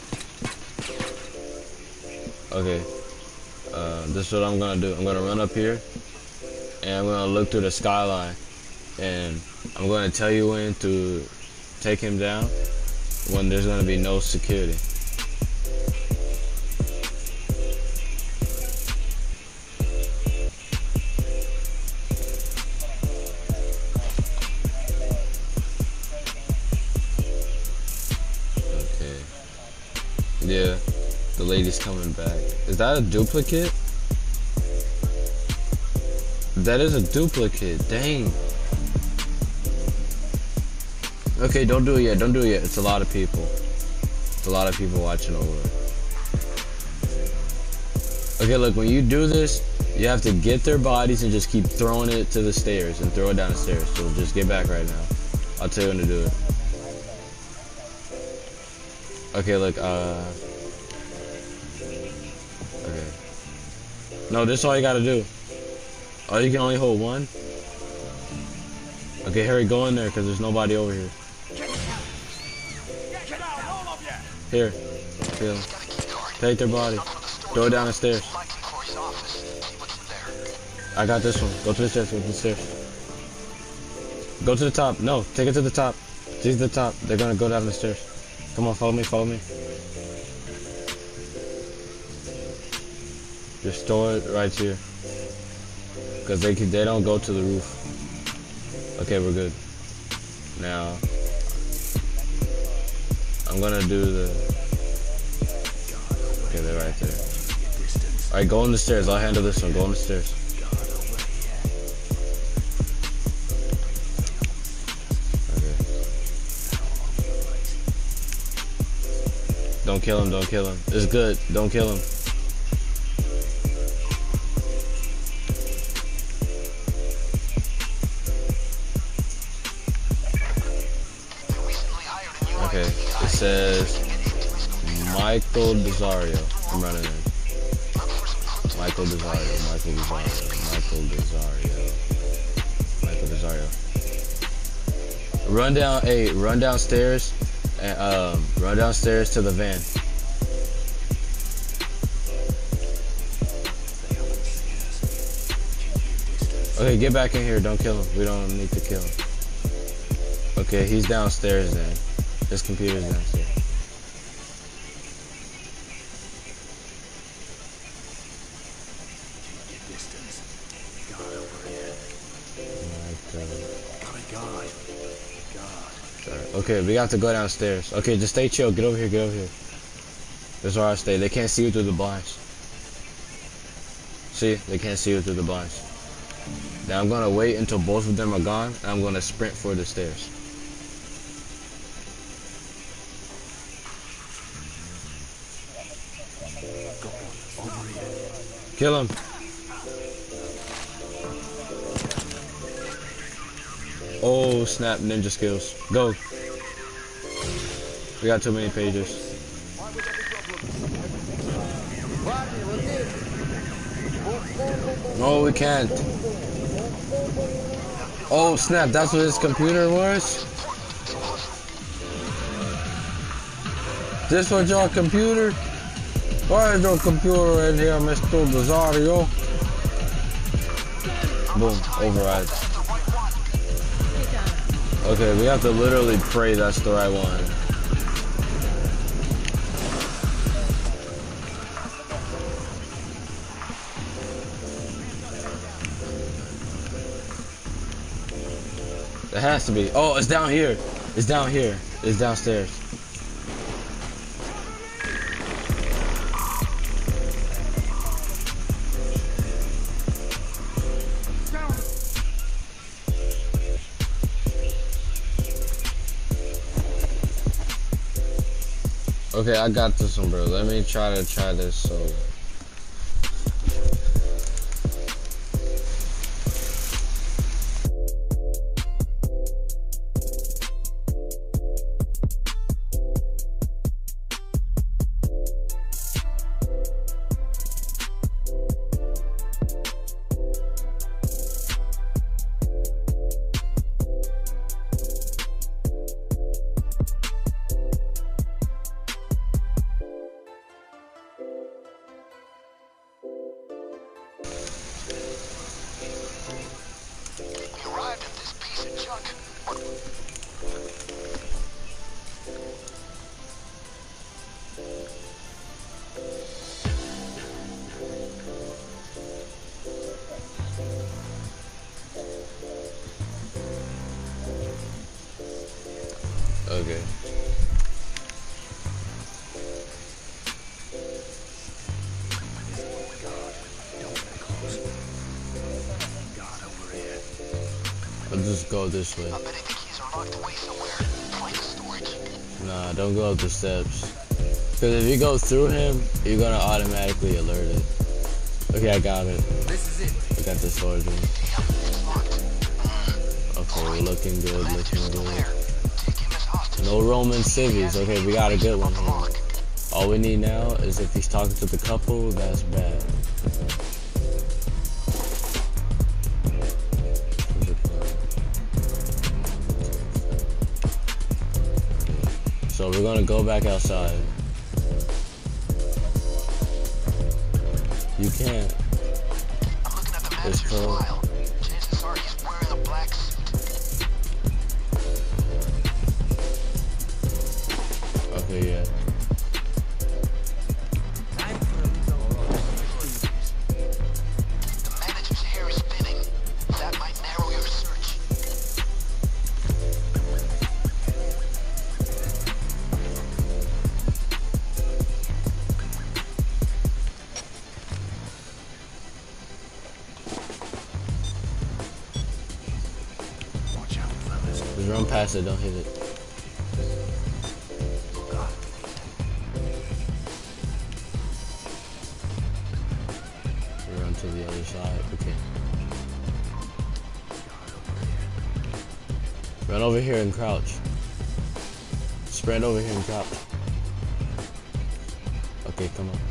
Okay. Uh, this is what I'm going to do. I'm going to run up here. And I'm going to look through the skyline. and I'm going to tell you when to take him down when there's going to be no security. Okay. Yeah, the lady's coming back. Is that a duplicate? That is a duplicate. Dang. Okay, don't do it yet. Don't do it yet. It's a lot of people. It's a lot of people watching over. Okay, look, when you do this, you have to get their bodies and just keep throwing it to the stairs and throw it down the stairs. So just get back right now. I'll tell you when to do it. Okay, look, uh... okay. No, this is all you gotta do. Oh, you can only hold one? Okay, hurry, go in there, because there's nobody over here. Here. Here. Take their body. Throw it down the stairs. I got this one. Go to the stairs, go to the stairs. Go to the top. No, take it to the top. Take it to the top. They're gonna go down the stairs. Come on, follow me, follow me. Just store it right here. Because they, they don't go to the roof. Okay, we're good. Now, I'm gonna do the... Okay, they're right there. Alright, go on the stairs. I'll handle this one. Go on the stairs. Okay. Don't kill him, don't kill him. It's good. Don't kill him. Okay, it says Michael Desario. I'm running in. Michael Desario, Michael Desario, Michael Desario, Michael Desario. Run down, hey, run downstairs, and um, run downstairs to the van. Okay, get back in here. Don't kill him. We don't need to kill him. Okay, he's downstairs then. His computer's downstairs. Okay, we have to go downstairs. Okay, just stay chill. Get over here, get over here. This is where I stay. They can't see you through the blinds. See? They can't see you through the blinds. Now I'm gonna wait until both of them are gone, and I'm gonna sprint for the stairs. Kill him. Oh snap, ninja skills. Go. We got too many pages. No, we can't. Oh snap, that's what his computer was? This was your computer? Why is your computer in here, Mister Desario? Boom, override. Okay, we have to literally pray that's the right one. It has to be. Oh, it's down here. It's down here. It's downstairs. Okay, I got this one, bro. Let me try to try this solo. front. Okay. I'll just go this way. I bet the keys are locked away somewhere. Find the storage. Nah, don't go up the steps. Cause if you go through him, you're gonna automatically alert it. Okay, I got it. This is it. I got the storage room. Damn, it's locked. Okay, we're looking good, Manager's looking still good. there. Take him as hostage. No Roman civvies. Okay, we got a good one The here. lock. All we need now is if he's talking to the couple, that's bad. So we're gonna go back outside. You can't. I'm looking at the It's manager's cold. file. Chances are he's wearing a black suit. Okay, yeah. The manager's hair is spinning. That might narrow your search. Watch out, fellas. Just run past it, don't hit it. Run to the other side. Okay. Run over here and crouch. Sprint over here and crouch. Okay, come on.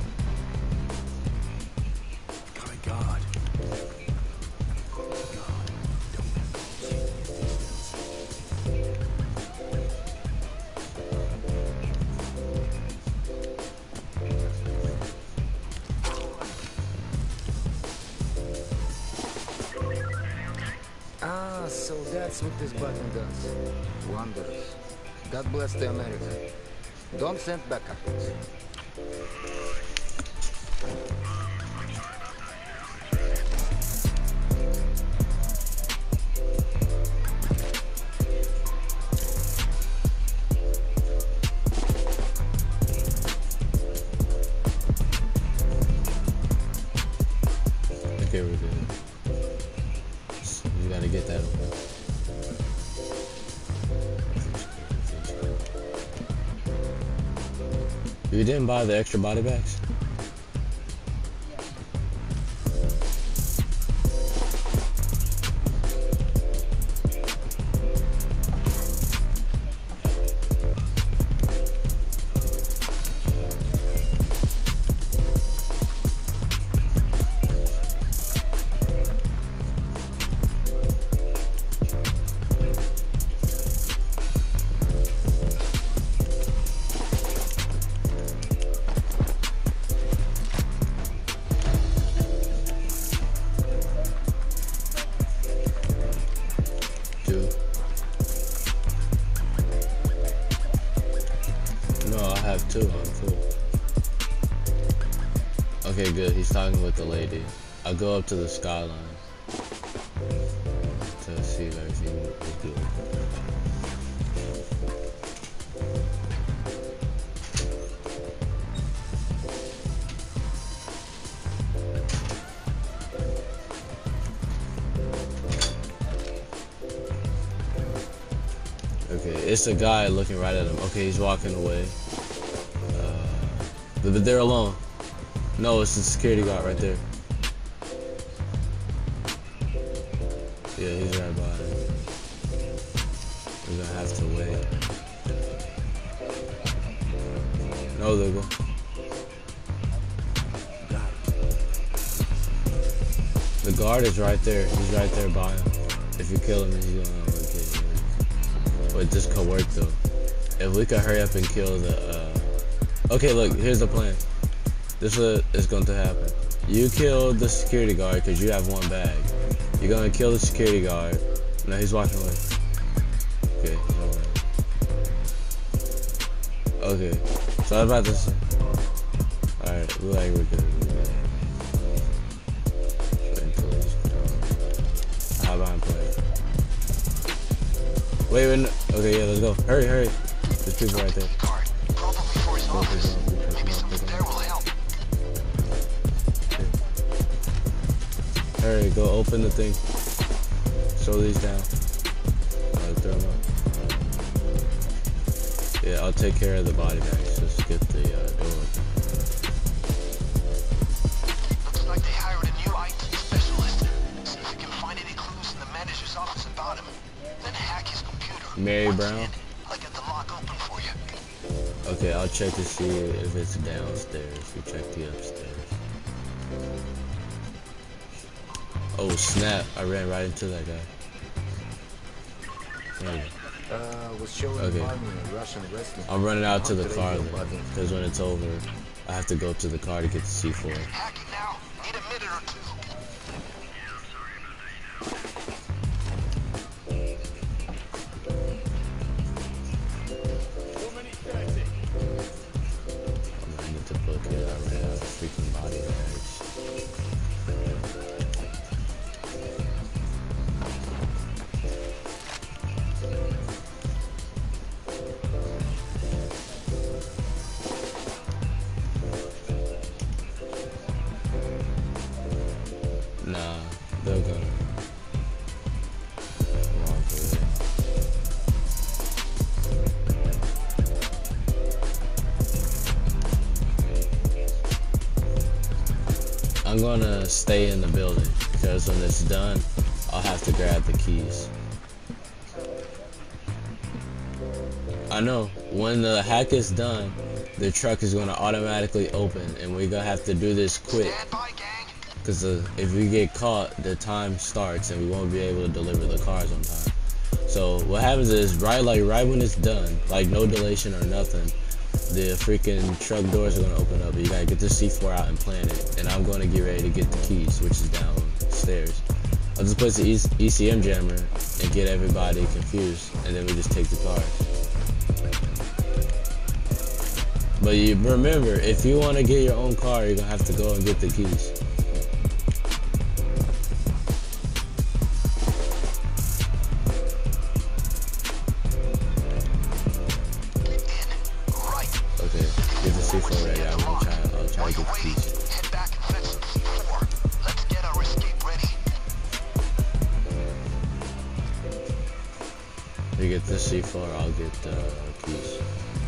Got a guard. Ah, so that's what this button does. Wonders. God bless the America. Don't send backup. Okay, we're good. You gotta get that open. You didn't buy the extra body bags? Two. No, I have two. I'm cool. Okay, good. He's talking with the lady. I'll go up to the skyline to see if everything is good. Okay, it's a guy looking right at him. Okay, he's walking away. Uh, but they're alone. No, it's the security guard right there. Yeah, he's right by him. We're gonna have to wait. No, they go. The guard is right there. He's right there by him. If you kill him, he's gonna locate you. But this could work though. If we could hurry up and kill the. Uh... Okay, look. Here's the plan. This is what is going to happen. You kill the security guard because you have one bag. You're gonna kill the security guard. No, he's walking away. Okay. Okay. So I was about to say. Alright, look like we're good. We're good. How about I'm playing? Wait, wait, no. Okay, yeah, let's go. Hurry, hurry. There's people right there. Probably for his office. Maybe something there will help. Hurry, go open the thing. Show these down. I'll throw them up. Yeah, I'll take care of the body bags. Just get the uh, door open. Looks like they hired a new I T specialist. See if you can find any clues in the manager's office about him. Then hack his computer. Mary Once Brown? in, I'll get the lock open for you. Okay, I'll check to see if it's downstairs. We check the upstairs. Oh snap! I ran right into that guy. There you go. Uh, was showing Okay. money in Russian wrestling. I'm running out to the Hunter car radio then, button. because when it's over, I have to go to the car to get the C four. Hacking now. Need a minute or two. I'm gonna need to book it. I ran out of freaking body bags. Nah, they're gonna walk away. I'm gonna stay in the building because when it's done, I'll have to grab the keys. I know when the hack is done, the truck is gonna automatically open, and we're gonna have to do this quick. Stand by, gang. Because uh, if we get caught, the time starts and we won't be able to deliver the cars on time. So what happens is, right like right when it's done, like no delation or nothing, the freaking truck doors are gonna open up. You gotta get the C four out and plant it, and I'm gonna get ready to get the keys, which is downstairs. I'll just place the E C M jammer and get everybody confused, and then we just take the cars. But you remember, if you want to get your own car, you're gonna have to go and get the keys. Okay, get the C four ready. I'm gonna try. I'll try to get the keys. Head back and fetch some C four. Let's get our escape ready. You get the C four. I'll get the keys.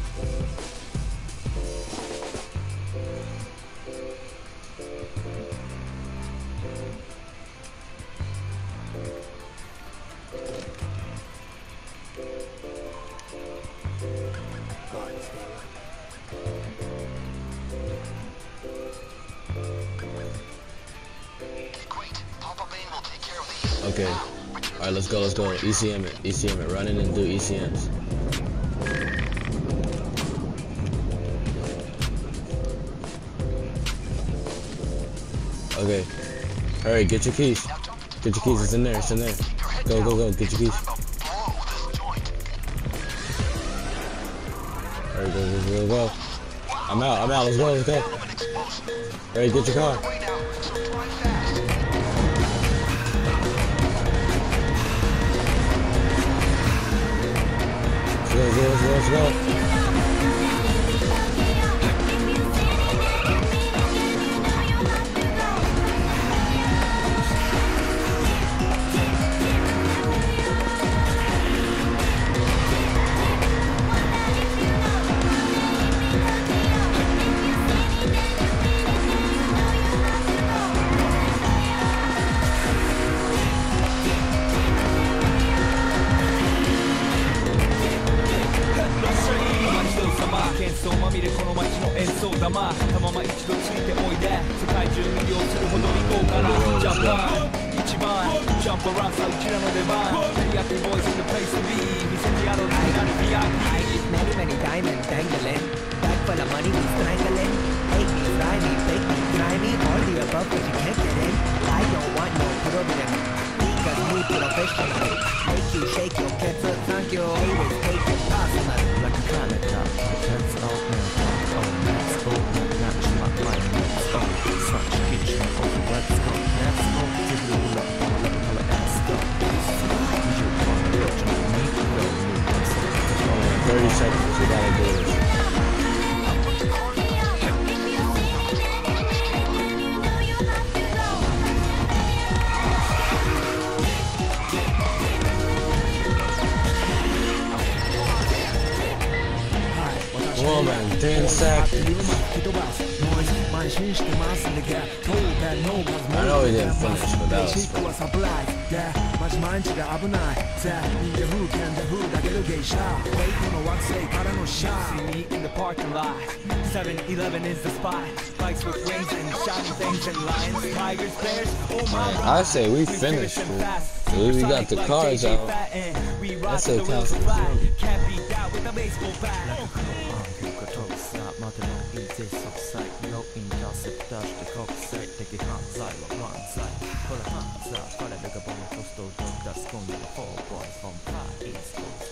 Great. Papa Bane will take care of these. Okay. All right, let's go. Let's go. E C M it. E C M it. Run in and do E C Ms. Okay. Hurry, get your keys. Get your keys. It's in there. It's in there. Go, go, go. Get your keys. Hurry, go, go, go, go. I'm out. I'm out. Let's go. Let's go. Hurry, get your car. Let's go, let's go, let's go, let's go. Many, many diamonds dangling. Back full of money, we strangling. Hate me, fry me, bake me, try me. All the above, but you can't get in. I don't want no problem. Because me professional. Make you shake your kettle, thank you. ten seconds. I know we didn't finish, but that was See me in the parking lot. seven eleven is the spot. Bikes with wings and shiny things and lions, tigers, bears. Oh my God. I say we finished, dude. Dude, we got the cards out. That's a count. Can't beat that with a baseball bat. Kolla Hansa, kolla lägga bollen först och döda skången och få boys från Paris.